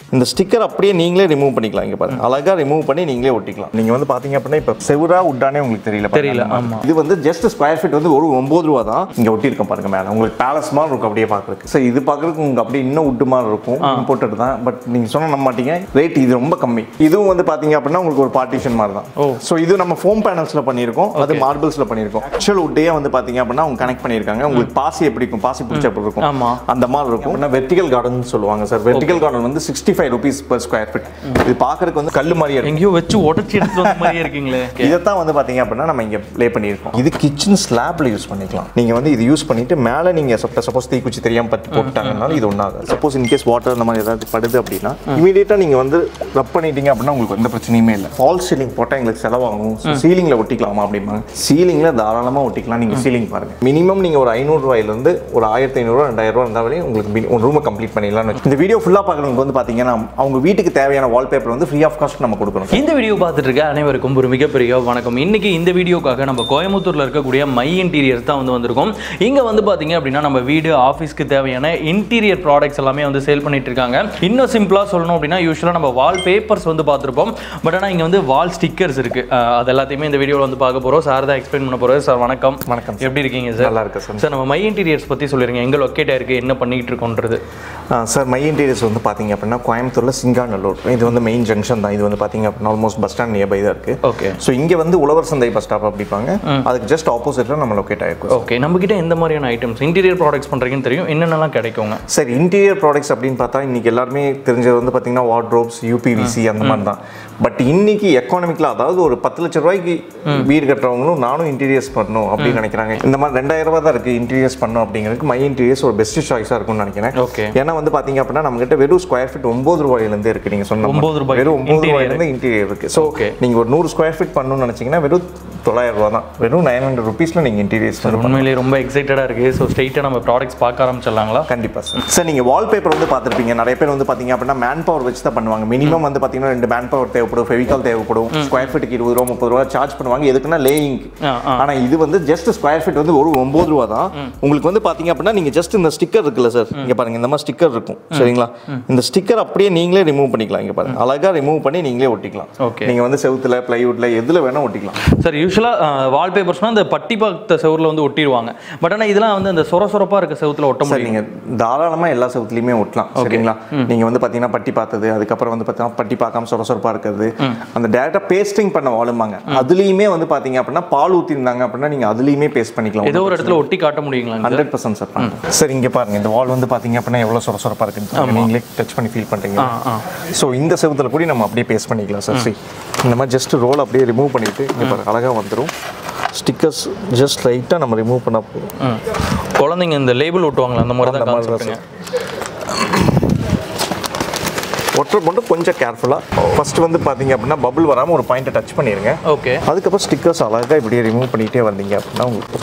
இந்த ஸ்டிக்கர் அப்படியே நீங்களே ரிமூவ் பண்ணிக்கலாம். இங்க பாருங்க, அழகா ரிமூவ் பண்ணி நீங்களே ஒட்டிக்கலாம். நீங்க வந்து பாத்தீங்க அப்படின்னா இப்ப செவுரா உட்டானே உங்களுக்கு தெரியல. ஆமா, இது வந்து ஜஸ்ட் ஸ்கொயர் ஃபீட் வந்து ஒரு 9 ரூபா தான். இங்க ஒட்டி இருக்கும் பாருங்க மேல. உங்களுக்கு பேலஸ் மாதிரி இருக்கும் அப்படியே பாக்குறதுக்கு. சோ இது பாக்குறதுக்கு உங்களுக்கு அப்படியே இன்னும் உட் மாதிரி இருக்கும். இம்போர்ட்டட் தான். பட் நீங்க சொன்ன நம்ப மாட்டீங்க, ரேட் இது ரொம்ப கம்மி. இதுவும் வந்து பாத்தீங்க அப்படின்னா உங்களுக்கு ஒரு பார்ட்டிஷன் மாதிரி தான். சோ இது நம்ம ஃபோம் பேனல்ஸ்ல பண்ணிருக்கோம், அது மார்பிள்ஸ்ல பண்ணிருக்கோம். ஆக்சுவல் உட்டே வந்து பாத்தீங்க அப்படின்னா அவங்க கனெக்ட் பண்ணிருக்காங்க. உங்களுக்கு பாசி எப்படி இருக்கும், பாசி பிடிச்ச எப்படி இருக்கும் அந்த மாதிரி இருக்கும். வெர்டிகல் கார்டன் சொல்லுவாங்க சார். வெர்டிகல் கார்டன் வந்து 65 rupees per square feet. இது பாக்குறதுக்கு வந்து கல்லு மாதிரியே இருக்கு. எங்கயோ வெச்சு உடைச்சி எடுத்து வந்த மாதிரியே இருக்கீங்களே. இதத்தான் வந்து பாத்தீங்க அப்படின்னா நம்ம இங்க ப்ளே பண்ணிருக்கோம். இது கிச்சன் ஸ்லாப்ல யூஸ் பண்ணிக்கலாம். நீங்க வந்து இது யூஸ் பண்ணிட்டு மேல நீங்க சப்போஸ் தீக்குச்சி தெரியாம பத்தி போட்டாங்கனால இது ஒண்ணாகாது. சப்போஸ் இன் கேஸ் வாட்டர் அந்த மாதிரி ஏதாவது படுது அப்படின்னா இமிடியேட்டா நீங்க வந்து ரப் பண்ணிட்டீங்க அப்படின்னா உங்களுக்கு எந்த பிரச்சனையுமே இல்லை. ஃபால்ஸ் சீலிங் போட்டா எங்களுக்கு செலவாகும், சீலிங்ல ஒட்டிக்கலாமா அப்படிமா? சீலிங்ல தாராளமா ஒட்டிக்கலாம். நீங்க சீலிங் பாருங்க, மினிமம் நீங்க ஒரு 500 ரூபாயில இருந்து ஒரு 1500 ரூபாய் 2000 ரூபாய் இருந்தா வரை உங்களுக்கு ஒரு ரூமை கம்ப்ளீட் பண்ணிடலாம். இந்த வீடியோ ஃபுல்லா பாக்குறவங்க வந்து பாத்தீங்கன்னா அவங்க வீட்டுக்கு தேவையான வால்பேப்பர் வந்து ஃப்ரீ ஆஃப் காஸ்ட் நம்ம கொடுக்கணும். இந்த வீடியோ பார்த்துட்டு இருக்க அனைவருக்கும் ஒரு மிகப்பெரிய வணக்கம். இன்னைக்கு இந்த வீடியோக்காக நம்ம கோயம்புத்தூர்ல இருக்கக்கூடிய மை இன்டீரியர்ஸ் தான் வந்து வந்திருக்கோம். இங்க வந்து பாத்தீங்க அப்படின்னா நம்ம வீடு ஆஃபீஸ்க்கு தேவையான இன்டீரியர் ப்ராடக்ட்ஸ் எல்லாமே வந்து சேல் பண்ணிட்டு இருக்காங்க. இன்னும் சிம்பிளா சொல்லணும் அப்படின்னா யூஸ்வலா நம்ம வால் பேப்பர்ஸ் வந்து பார்த்துருப்போம். பட் ஆனால் இங்க வந்து வால் ஸ்டிக்கர்ஸ் இருக்கு. அது எல்லாத்தையுமே இந்த வீடியோவில் வந்து பார்க்க போறோம். சார் தான் எக்ஸ்பிளைன் பண்ண போறோம். சார் வணக்கம். வணக்கம், எப்படி இருக்கீங்க சார்? நல்லா இருக்கு சார். சார் நம்ம மை இன்டீரியர்ஸ் பத்தி சொல்லிருங்க. எங்க லொக்கேட் ஆயிருக்கு, என்ன பண்ணிட்டு இருக்கோன்றது. சார் மை இன்டீரியர்ஸ் வந்து பாத்தீங்க அப்படின்னா கோயம்புத்தூர்ல சிங்காநல்லூர், இது வந்து மெயின் ஜங்ஷன் தான். இது வந்து பாத்தீங்க அப்படின்னா ஆல்மோஸ்ட் பஸ் ஸ்டாண்ட் நியர்பை தான் இருக்கு. ஓகே. ஸோ இங்க வந்து உழவர் சந்தை பஸ் ஸ்டாப் அப்படிப்பாங்க, அதுக்கு ஜஸ்ட் ஆப்போசிட்ல நம்ம லொக்கேட் ஆயிருக்கும். ஓகே. நம்ம கிட்ட எந்த மாதிரியான ஐட்டம்ஸ் இன்டீரியர் ப்ராடக்ட்ஸ் பண்றீங்கன்னு தெரியும், என்னென்னலாம் கிடைக்குங்க சார்? இன்டீரியர் ப்ராடக்ட்ஸ் அப்படின்னு பார்த்தா இன்னைக்கு எல்லாருமே தெரிஞ்சது வந்து பாத்தீங்கன்னா வார்ட்ரோப்ஸ், யூபிவிசி அந்த மாதிரி தான். பட் இன்னைக்கு எக்கானமிக்ல, அதாவது ஒரு 10 லட்சம் ரூபாய்க்கு வீடு கட்டுறவங்களும் நானும் இன்டீரியர்ஸ் பண்ணணும் அப்படின்னு நினைக்கிறாங்க. இந்த மாதிரி 2000 ரூபாய் தான் இருக்கு இன்டீரியர்ஸ் பண்ணணும் அப்படிங்கிறதுக்கு மை இன்டீரியர்ஸ் ஒரு பெஸ்ட் சாய்ஸா இருக்கும்னு நினைக்கிறேன். ஏன்னா வந்து பாத்தீங்க அப்படின்னா நம்ம கிட்ட வெறும் ஸ்கொயர் ஃபீட் 9 ரூபாயில இருந்து இருக்கு. நீங்க சொன்ன 9 ரூபாய், வெறும் 9 ரூபாயில இருந்து இன்டீரியர் இருக்கு. ஸோ நீங்க ஒரு 100 ஸ்கொயர் ஃபீட் பண்ணணும்னு நினைச்சீங்கன்னா வெறும் 900 ரூபா தான். வெறும் 900 rupeesல நீங்க இன்டீரியர்ஸ் பண்ணலாம். உண்மையிலேயே ரொம்ப எக்ஸைட்டடா இருக்கு. ஸோ ஸ்ட்ரைட்டா நம்ம ப்ராடக்ட்ஸ் பார்க்க ஆரம்பிச்சிடலாங்களா? கண்டிப்பா சார். சார் நீங்க வால்பேப்பர் வந்து பார்த்துருப்பீங்க, நிறைய பேர் வந்து பாத்தீங்க அப்படின்னா மேன் பவர் வச்சு தான் பண்ணுவாங்க. மினிமம் வந்து பாத்தீங்கன்னா 2 மேன் பவர் தேவைப்படும், ஃபெவிகால் தேவைப்படும். ஸ்கொயர் ஃபீட்டுக்கு 20 ரூபா 30 ரூபா சார்ஜ் பண்ணுவாங்க. எதுக்குன்னா லேயிங். ஆனா இது வந்து ஜஸ்ட் ஸ்கொயர் ஃபீட் வந்து ஒரு 9 ரூபா தான். உங்களுக்கு வந்து பாத்தீங்க அப்படின்னா நீங்க ஜஸ்ட் இந்த ஸ்டிக்கர் இருக்குல்ல சார், இங்க பாருங்க இந்த மாதிரி ஸ்டிக்கர் இருக்கும் சரிங்களா? இந்த ஸ்டிக்கர் அப்படியே நீங்களே ரிமூவ் பண்ணிக்கலாம். இங்க பாருங்க, அழகா ரிமூவ் பண்ணி நீங்களே ஒட்டிக்கலாம். நீங்க வந்து செவுத்துல, பிளைவுட்ல எதுல வேணா ஒட்டிக்கலாம். சார் யூஸ்வலா வால்பேப்பர்ஸ்னா அந்த பட்டி பார்த்த செவுர்ல வந்து ஒட்டிடுவாங்க. பட் ஆனா இதெல்லாம் வந்து அந்த சொரசொரப்பா இருக்க செவுத்துல ஒட்ட முடியும். நீங்க தாராளமா எல்லா செவுத்துலயுமே ஒட்டலாம் சரிங்களா? நீங்க வந்து பாத்தீங்கன்னா பட்டி பார்த்தது, அதுக்கப்புறம் வந்து பாத்தீங்கன்னா பட்டி பார்க்காம சொரசொரப்பா இருக்கிறது, அந்த டேரக்டா பேஸ்டிங் பண்ண வாழுமாங்க. அதுலயுமே வந்து பாத்தீங்க அப்படின்னா பால் ஊத்திருந்தாங்க அப்படின்னா நீங்க அதுலயுமே பேஸ்ட் பண்ணிக்கலாம். ஏதோ ஒரு இடத்துல ஒட்டி காட்ட முடியுங்களா? 100% சார். சார் இங்க பாருங்க, இந்த வால் வந்து பாத்தீங்க அப்படின்னா எவ்வளவு சொரசொரப்பா இருக்குன்னு நீங்களே டச் பண்ணி ஃபீல் பண்றீங்க. சோ இந்த செவுத்துல கூட நம்ம அப்படியே பேஸ்ட் பண்ணிக்கலாம் சார். இந்த மாதிரி ஜஸ்ட் ரோல் அப்படியே ரிமூவ் பண்ணிட்டு இங்க பாருங்க அழகா வந்துரும். ஸ்டிக்கர்ஸ் ஜஸ்ட் லைட்டா நம்ம ரிமூவ் பண்ணா போதும். குழந்தைங்க இந்த லேபிள் ஒட்டுவாங்களா அந்த மாதிரி தான் கான்செப்ட்ங்க. ஒட்டர் மட்டும் கொஞ்சம் கேர்ஃபுல்லா ஃபர்ஸ்ட் வந்து பாத்தீங்க அப்படின்னா பபிள் வராம ஒரு பாயிண்ட்டை டச் பண்ணிருங்க. ஓகே. அதுக்கப்புறம் ஸ்டிக்கர்ஸ் அழகா இப்படியே ரிமூவ் பண்ணிட்டே வந்தீங்க அப்படின்னா உங்களுக்கு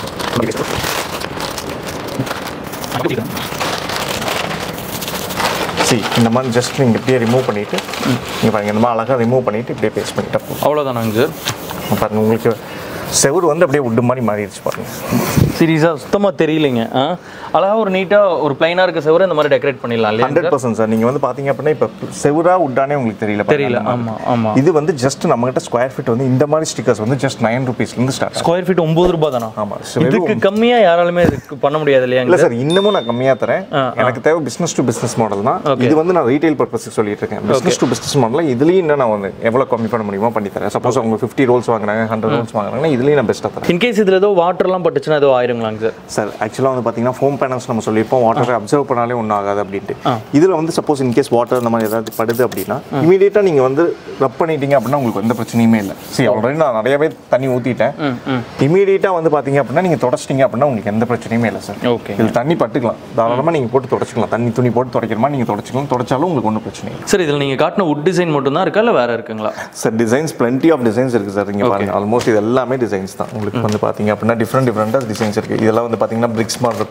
இந்த மாதிரி ஜஸ்ட் நீங்க இப்படியே ரிமூவ் பண்ணிட்டு இங்க பாருங்க இந்த மாதிரி அழகா ரிமூவ் பண்ணிட்டு இப்படியே பேஸ்ட் பண்ணிட்டா போதும். அவ்வளவுதானாங்க சார்? பாருங்க உங்களுக்கு செவுரு வந்து அப்படியே உட்டு மாதிரி மாறிடுச்சு பாருங்க. சீரியஸா சுத்தமா தெரியலைங்க. அழகா ஒரு நீட்டா ஒரு பிளைனா இருக்க செவுரை இந்த மாதிரி டெக்கரேட் பண்ணிடலாம் இல்லையா? 100% சார். நீங்க வந்து பாத்தீங்க அப்படின்னா இப்ப செவுரா உட்டானே உங்களுக்கு தெரியல. ஆமா ஆமா. இது வந்து ஜஸ்ட் நம்ம கிட்ட ஸ்கொயர் ஃபீட் வந்து இந்த மாதிரி ஸ்டிக்கர்ஸ் வந்து ஜஸ்ட் 9 rupeesல இருந்து ஸ்டார்ட். ஸ்கொயர் ஃபீட் 9 ரூபாய் தானா? ஆமா. இதுக்கு கம்மியா யாராலுமே பண்ண முடியாது இல்லையா? இல்ல சார், இன்னமும் நான் கம்மியா தரேன். எனக்கு தேவை பிசினஸ் டு பிசினஸ் மாடல் தான். இது வந்து நான் ரீட்டைல் பர்பஸ்க்கு சொல்லிட்டு இருக்கேன். பிசினஸ் டு பிசினஸ் மாடல்ல இதுலயும் இன்னும் நான் வந்து எவ்வளவு கம்மி பண்ண முடியுமோ பண்ணி தரேன். சப்போஸ் அவங்க 50 rolls வாங்குறாங்க, 100 rolls வாங்குறாங்கன்னா இதுலயும் நான் பெஸ்ட்டா தரேன். இன்கேஸ் இதுல ஏதோ வாட்டர்லாம் பட்டுச்சுன்னா ஏதோ ஆயிருங்களாங்க சார்? சார் ஆக்சுவலாக வந்து பார்த்தீங்கன்னா ஃபோம் பேனல்ஸ் நம்ம சொல்லியிருப்போம் வாட்டரை அப்சர்வ் பண்ணாலே ஒன்றும் ஆகாது அப்படின்ட்டு. இதில் வந்து சப்போஸ் இன்கேஸ் வாட்டர் அந்த மாதிரி ஏதாவது படுது அப்படின்னா இமீடியட்டாக நீங்கள் வந்து ரப் பண்ணிட்டீங்க அப்படின்னா உங்களுக்கு எந்த பிரச்சனையுமே இல்லை. சரி, ஆல்ரெடி நான் நிறையவே தண்ணி ஊற்றிட்டேன். இமீடியட்டாக வந்து பார்த்தீங்க அப்படின்னா நீங்கள் தொடச்சிட்டீங்க அப்படின்னா உங்களுக்கு எந்த பிரச்சனையுமே இல்லை சார். ஓகே. இதில் தண்ணி பட்டுக்கலாம், தாராளமாக நீங்கள் போட்டு தொடச்சிக்கலாம். தண்ணி துணி போட்டு துடைக்கிறமா நீங்கள் தொடச்சிக்கலாம். தொடச்சாலும் உங்களுக்கு ஒன்றும் பிரச்சனை இல்லை சார். இதில் நீங்கள் காட்டின வுட் டிசைன் மட்டும் தான் இருக்கா இல்லை வேறு இருக்குங்களா? Sir designs plenty of designs இருக்குது சார். இங்கே பாருங்கள் ஆல்மோஸ்ட் இது எல்லாமே டிசைன்ஸ் தான். உங்களுக்கு வந்து பார்த்தீங்க அப்படின்னா டிஃப்ரெண்டாக டிசைன்ஸ் இருக்குது. இதெல்லாம் வந்து பார்த்தீங்கன்னா பிரிக்ஸ் மாதிரி இருக்கும்.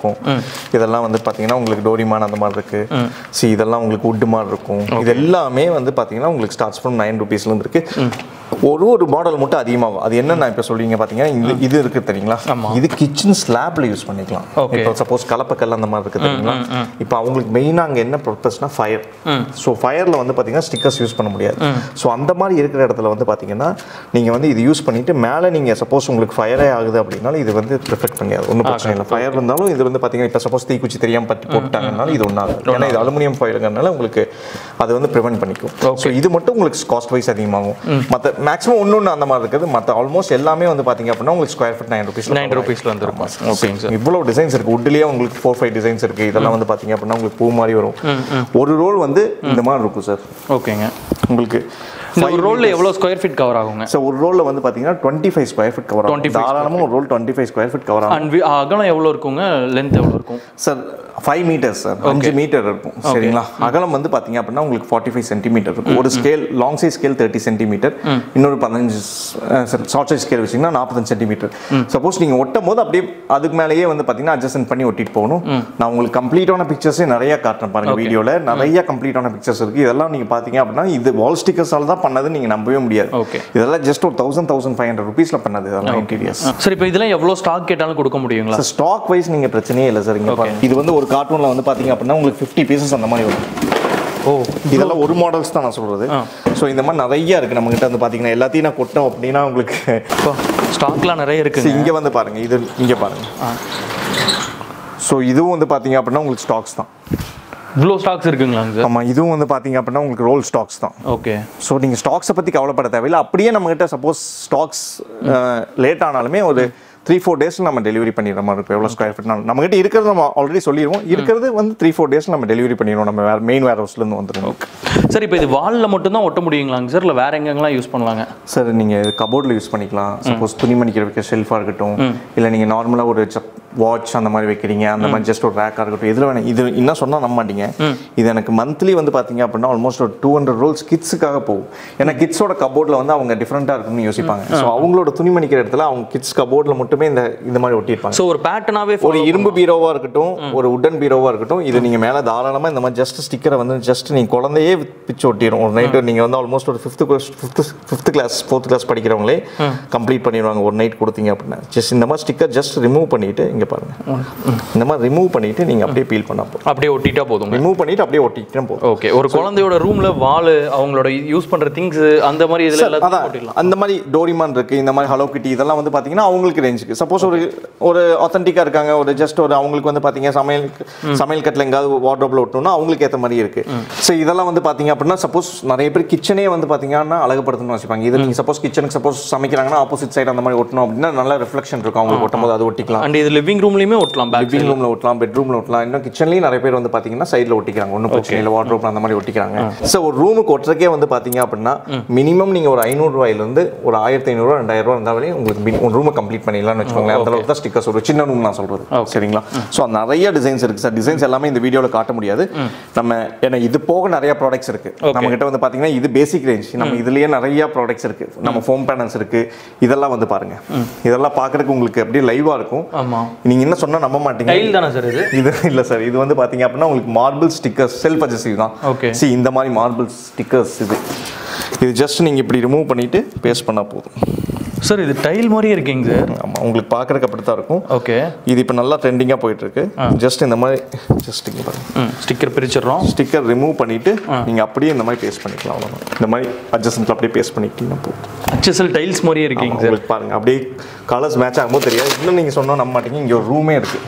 இதெல்லாம் வந்து பார்த்தீங்கன்னா உங்களுக்கு டோரிமான் அந்த மாதிரி இருக்கு. இதெல்லாம் உங்களுக்கு வுட் மாதிரி இருக்கும். இது எல்லாமே வந்து பார்த்தீங்கன்னா உங்களுக்கு ஸ்டார்ட்ஸ் ஃப்ரம் 9 rupeesலேருந்து இருக்கு. ஒரு மாடல் மட்டும் அதிகமாகும். அது என்ன நான் இப்போ சொல்றீங்க பார்த்தீங்கன்னா இது இருக்கு தெரியுங்களா, இது கிச்சன் ஸ்லாப்ல யூஸ் பண்ணிக்கலாம். இப்போ சப்போஸ் கலப்பக்கல் அந்த மாதிரி இருக்கு தெரியுங்களா, இப்போ அவங்களுக்கு மெயினாக அங்கே என்ன பர்பஸ்னா ஃபயர். ஸோ ஃபயரில் வந்து பார்த்தீங்கன்னா ஸ்டிக்கர்ஸ் யூஸ் பண்ண முடியாது. ஸோ அந்த மாதிரி இருக்கிற இடத்துல வந்து பார்த்தீங்கன்னா நீங்கள் வந்து இது யூஸ் பண்ணிட்டு மேலே நீங்கள் சப்போஸ் உங்களுக்கு ஃபயரே ஆகுது அப்படின்னாலும் இது வந்து ரிஃப்ளெக்ட் பண்ணியாது, ஒன்றும் பிரச்சனை இல்லை. ஃபயர் இருந்தாலும் இது வந்து பார்த்தீங்கன்னா இப்போ சப்போஸ் தீக்குச்சி தெரியாமல் பற்றி போட்டாங்கனாலும் இது ஒன்றாகும். ஏன்னா இது அலுமினியம் ஃபயருங்கிறதுனால உங்களுக்கு அது வந்து ப்ரிவென்ட் பண்ணிக்கும். ஸோ இது மட்டும் உங்களுக்கு காஸ்ட் வைஸ் அதிகமாகும். மற்ற மேக்ஸிமம் ஒன்று அந்த மாதிரி இருக்குது. மற்ற ஆல்மோஸ்ட் எல்லாமே வந்து பார்த்தீங்க அப்படின்னா உங்களுக்கு ஸ்கொயர் ஃபீட் 9 rupeesல வந்துருக்கும். இவ்வளோ டிசைன்ஸ் இருக்குது. வுட்லேயே உங்களுக்கு 4-5 டிசைன்ஸ் இருக்குது. இதெல்லாம் வந்து பார்த்தீங்க அப்படின்னா உங்களுக்கு பூ மாதிரி வரும். ஒரு ரோல் வந்து இந்த மாதிரி இருக்கும் சார். ஓகேங்க. உங்களுக்கு ஒரு ரோல்ல எவ்வளவு ஸ்கொயர் ஃபீட் கவர் ஆகுங்க சார்? ஒரு ரோல்ல வந்து பாத்தீங்கன்னா 25 ஸ்கொயர் ஃபீட் கவர் ஆகும். தாராளமா ஒரு ரோல் 25 ஸ்கொயர் ஃபீட் கவர் ஆகும். அண்ட் அகலம் எவ்வளவு இருக்குங்க, லெந்த் எவ்வளவு இருக்கும் சார்? 5 மீட்டர்ஸ் சார், 5 மீட்டர் இருக்கும். சரிங்களா? அகலம் வந்து பாத்தீங்க அப்படின்னா உங்களுக்கு 45 சென்டிமீட்டர் இருக்கும். ஒரு scale long size scale 30 centimetre, இன்னொரு 15 ஷார்ட் சைஸ் ஸ்கேல் வச்சீங்கன்னா 45 சென்டிமீட்டர். சப்போஸ் நீங்க ஒட்டும் போது அப்படியே அதுக்கு மேலேயே வந்து பாத்தீங்கன்னா அட்ஜஸ்ட் பண்ணி ஒட்டிட்டு போகணும். நான் உங்களுக்கு கம்ப்ளீட்டான பிக்சர்ஸே நிறைய காட்டுறேன் பாருங்க. வீடியோல நிறைய கம்ப்ளீட்டான பிக்சர்ஸ் இருக்கு. இதெல்லாம் நீங்க பாத்தீங்க அப்படின்னா இது வால் ஸ்டிக்கர்ஸால தான் பண்ணது, நீங்க நம்பவே முடியாது. இதெல்லாம் ஜஸ்ட் ஒரு 1500 rupeesல பண்ணது இதெல்லாம் இன்டீரியர்ஸ். சரி, இப்போ இதெல்லாம் எவ்வளவு ஸ்டாக் கேட்டாலும் கொடுக்க முடியுங்களா? ஸ்டாக் வைஸ் நீங்க பிரச்சனையே இல்லை சார். இங்க பாருங்க, இது வந்து ஒரு கார்ட்டூன்ல வந்து பாத்தீங்க அப்படின்னா உங்களுக்கு 50 பீசஸ் அந்த மாதிரி வரும். இதெல்லாம் ஒரு மாடல்ஸ் தான் நான் சொல்றது. ஸோ இந்த மாதிரி நிறைய இருக்கு நம்ம கிட்ட. வந்து பாத்தீங்கன்னா எல்லாத்தையும் நான் கொட்டோம் அப்படின்னா உங்களுக்கு ஸ்டாக்லாம் நிறைய இருக்கு. இங்க வந்து பாருங்க, இது இங்க பாருங்க. ஸோ இதுவும் வந்து பாத்தீங்க அப்படின்னா உங்களுக்கு ஸ்டாக்ஸ் தான். இவ்வளோ ஸ்டாக்ஸ் இருக்குங்களா சார்? ஆமாம், இதுவும் வந்து பார்த்தீங்க அப்படின்னா உங்களுக்கு ரோல் ஸ்டாக்ஸ் தான். ஓகே. ஸோ நீங்கள் ஸ்டாக்ஸை பற்றி கவலைப்பட தேவையில்லை. அப்படியே நம்மகிட்ட சப்போஸ் ஸ்டாக்ஸ் லேட் ஆனாலுமே ஒரு 3-4 டேஸில் நம்ம டெலிவரி பண்ணிடுற மாதிரி இருக்கும். எவ்வளோ ஸ்கொயர் ஃபீட் நம்மகிட்ட இருக்கிறது நம்ம ஆல்ரெடி சொல்லிடுவோம். இருக்கிறது வந்து 3-4 டேஸில் நம்ம டெலிவரி பண்ணிடுவோம். நம்ம வேறு மெயின் வேர் ஹவுஸ்லேருந்து வந்துடும். சார், இப்போ இது வாலில் மட்டும்தான் ஒட்ட முடியுங்களாங்க சார், இல்லை வேறு எங்கெங்கெல்லாம் யூஸ் பண்ணுவாங்க சார்? நீங்கள் கபோர்டில் யூஸ் பண்ணிக்கலாம். சப்போஸ் துணி மணிக்கிற வைக்க ஷெல்ஃபாக இருக்கட்டும், இல்லை நீங்கள் நார்மலாக ஒரு வாட்ச் அந்த மாதிரி வைக்கிறீங்க, அந்த மாதிரி ஜஸ்ட் ஒரு ரேக்காக இருக்கட்டும், இதில் வேணும். இது என்ன சொன்னால் நம்ப மாட்டீங்க, இது எனக்கு மந்த்லி வந்து பார்த்தீங்க அப்படின்னா ஆல்மோஸ்ட் ஒரு 200 ரோல்ஸ் கிட்ஸுக்காக போகும். ஏன்னா கிட்ஸோட கபோர்டில் வந்து அவங்க டிஃப்ரெண்ட்டாக இருக்குன்னு யோசிப்பாங்க. ஸோ அவங்களோட துணி மணிக்கிற இடத்துல அவங்க கிட்ஸ் கபோர்டில் மட்டுமே இந்த மாதிரி ஒட்டியிருப்பாங்க. ஸோ ஒரு பேட்டர்னாவே ஒரு இரும்பு பீரோவாக இருக்கட்டும், ஒரு உட்டன் பீரோவாக இருக்கட்டும், இது நீங்கள் மேலே தாராளமாக இந்த மாதிரி ஜஸ்ட் ஸ்டிக்கரை வந்து ஜஸ்ட் நீங்கள் குழந்தையே பிச்சு ஒட்டிடும். ஒரு நைட்டு நீங்கள் வந்து ஆல்மோஸ்ட் ஒரு 5th class 4th class படிக்கிறவங்களே complete பண்ணிடுவாங்க ஒரு நைட் கொடுத்தீங்க அப்படின்னா. ஜஸ்ட் இந்த மாதிரி ஸ்டிக்கர் ஜஸ்ட் ரிமூவ் பண்ணிட்டு இங்கே பாருங்க, இந்த மாதிரி ரிமூவ் பண்ணிட்டு நீங்கள் அப்படியே பீல் பண்ணா போதும். அப்படியே ஒட்டிட்டா போதும். ரிமூவ் பண்ணிட்டு அப்படியே ஒட்டிட்டா போதும். ஓகே. ஒரு குழந்தையோட ரூம்ல வால், அவங்களோட யூஸ் பண்ற திங்ஸ் அந்த மாதிரி இதுல எல்லாத்தையும் ஒட்டிடலாம். அந்த மாதிரி டோரிமான் இருக்கு, இந்த மாதிரி ஹலோ கிட்டி, இதெல்லாம் வந்து பாத்தீங்கன்னா அவங்களுக்கு ரேஞ்சுக்கு. சப்போஸ் ஒரு ஆத்தென்டிக்கா இருக்காங்க, ஒரு ஜஸ்ட் ஒரு அவங்களுக்கு வந்து பாத்தீங்க சமையல் கட்டில் எங்காவது வார்ட்ரோப்ல ஒட்டணும்னா அவங்களுக்கு ஏற்ற மாதிரி இருக்கு. ஸோ இதெல்லாம் வந்து பாத்தீங்க அப்படின்னா சப்போஸ் நிறைய பேர் கிச்சனே வந்து பாத்தீங்கன்னா அழகுபடுத்தணும்னு வச்சுப்பாங்க. இது நீங்க சப்போஸ் கிச்சனுக்கு சப்போஸ் சமைக்கிறாங்கன்னா ஆப்போசிட் சைடு அந்த மாதிரி ஒட்டணும் அப்படின்னா நல்ல ரிஃப்ளெக்ஷன் இருக்கும் அவங்களுக்கு ஒட்டும் போது, அது ஒட்டிக்கலாம். அண்ட் இது லிவிங் ரூம்லயுமே ஒட்டலாம், லிவிங் ரூம்ல ஒட்டலாம், பெட்ரூம்ல ஒட்டலாம், இன்னும் கிச்சன்லயும் நிறைய பேர் வந்து பாத்தீங்கன்னா சைடுல ஒட்டிக்கிறாங்க. ஒன்றும் பிரச்சனை இல்லை, வார்ட்ரோப்ல அந்த மாதிரி ஒட்டிக்கிறாங்க. ஸோ ஒரு ரூமுக்கு ஒட்டுறக்கே வந்து பாத்தீங்க அப்படின்னா மினிமம் நீங்க ஒரு 500 ரூபாயிலிருந்து ஒரு 1500 2000 ரூபாய் இருந்தாலே உங்களுக்கு ஒரு ரூமை கம்ப்ளீட் பண்ணிடலாம்னு வச்சுக்கோங்களேன். அந்த அளவுக்கு தான் ஸ்டிக்கர்ஸ் ஒரு சின்ன ரூம் நான் சொல்றது. சரிங்களா? ஸோ நிறைய டிசைன்ஸ் இருக்கு சார். டிசைன்ஸ் எல்லாமே இந்த வீடியோவில் காட்ட முடியாது நம்ம, ஏன்னா இது போக நிறைய ப்ராடக்ட்ஸ் இருக்கு நம்ம கிட்ட. வந்து பாத்தீங்கன்னா இது பேசிக் ரேஞ்ச். நம்ம இதுலயே நிறைய ப்ராடக்ட்ஸ் இருக்கு. நம்ம ஃபோம் பேனல்ஸ் இருக்கு. இதெல்லாம் வந்து பாருங்க, இதெல்லாம் பாக்குறதுக்கு உங்களுக்கு அப்படியே லைவா இருக்கும். நீங்க என்ன சொன்னா நம்ப மாட்டீங்க. டைல் தானே சார் இது? இது இல்ல சார், இது வந்து பாத்தீங்க அப்படின்னா உங்களுக்கு மார்பிள் ஸ்டிக்கர்ஸ், செல்ஃப் அட்ஜஸ்டிவ் தான். சி இந்த மாதிரி மார்பிள் ஸ்டிக்கர்ஸ் இது ஜஸ்ட் நீங்க இப்படி ரிமூவ் பண்ணிட்டு பேஸ்ட் பண்ணா போதும். சார் இது டைல் மாதிரியே இருக்கீங்க சார். ஆமாம், உங்களுக்கு பார்க்குறதுக்கு அப்படி தான் இருக்கும். ஓகே. இது இப்போ நல்லா ட்ரெண்டிங்காக போயிட்டு இருக்கு. ஜஸ்ட் இந்த மாதிரி ஜஸ்ட் இங்கே பாருங்க, ஸ்டிக்கர் பிரிச்சிடறோம். ஸ்டிக்கர் ரிமூவ் பண்ணிட்டு நீங்கள் அப்படியே இந்த மாதிரி பேஸ்ட் பண்ணிக்கலாம். அவ்வளோதான். இந்த மாதிரி அட்ஜஸ்ட்மெண்ட் அப்படியே பேஸ்ட் பண்ணிக்கிட்டீங்கன்னா போதும். HSL டைல்ஸ் மாதிரியே இருக்கீங்க சார். உங்களுக்கு பாருங்க, அப்படியே கலர்ஸ் மேட்ச் ஆகும்போது தெரியாது. இன்னும் நீங்கள் சொன்னால் நம்ப மாட்டீங்க, இங்கே ஒரு ரூமே இருக்குது.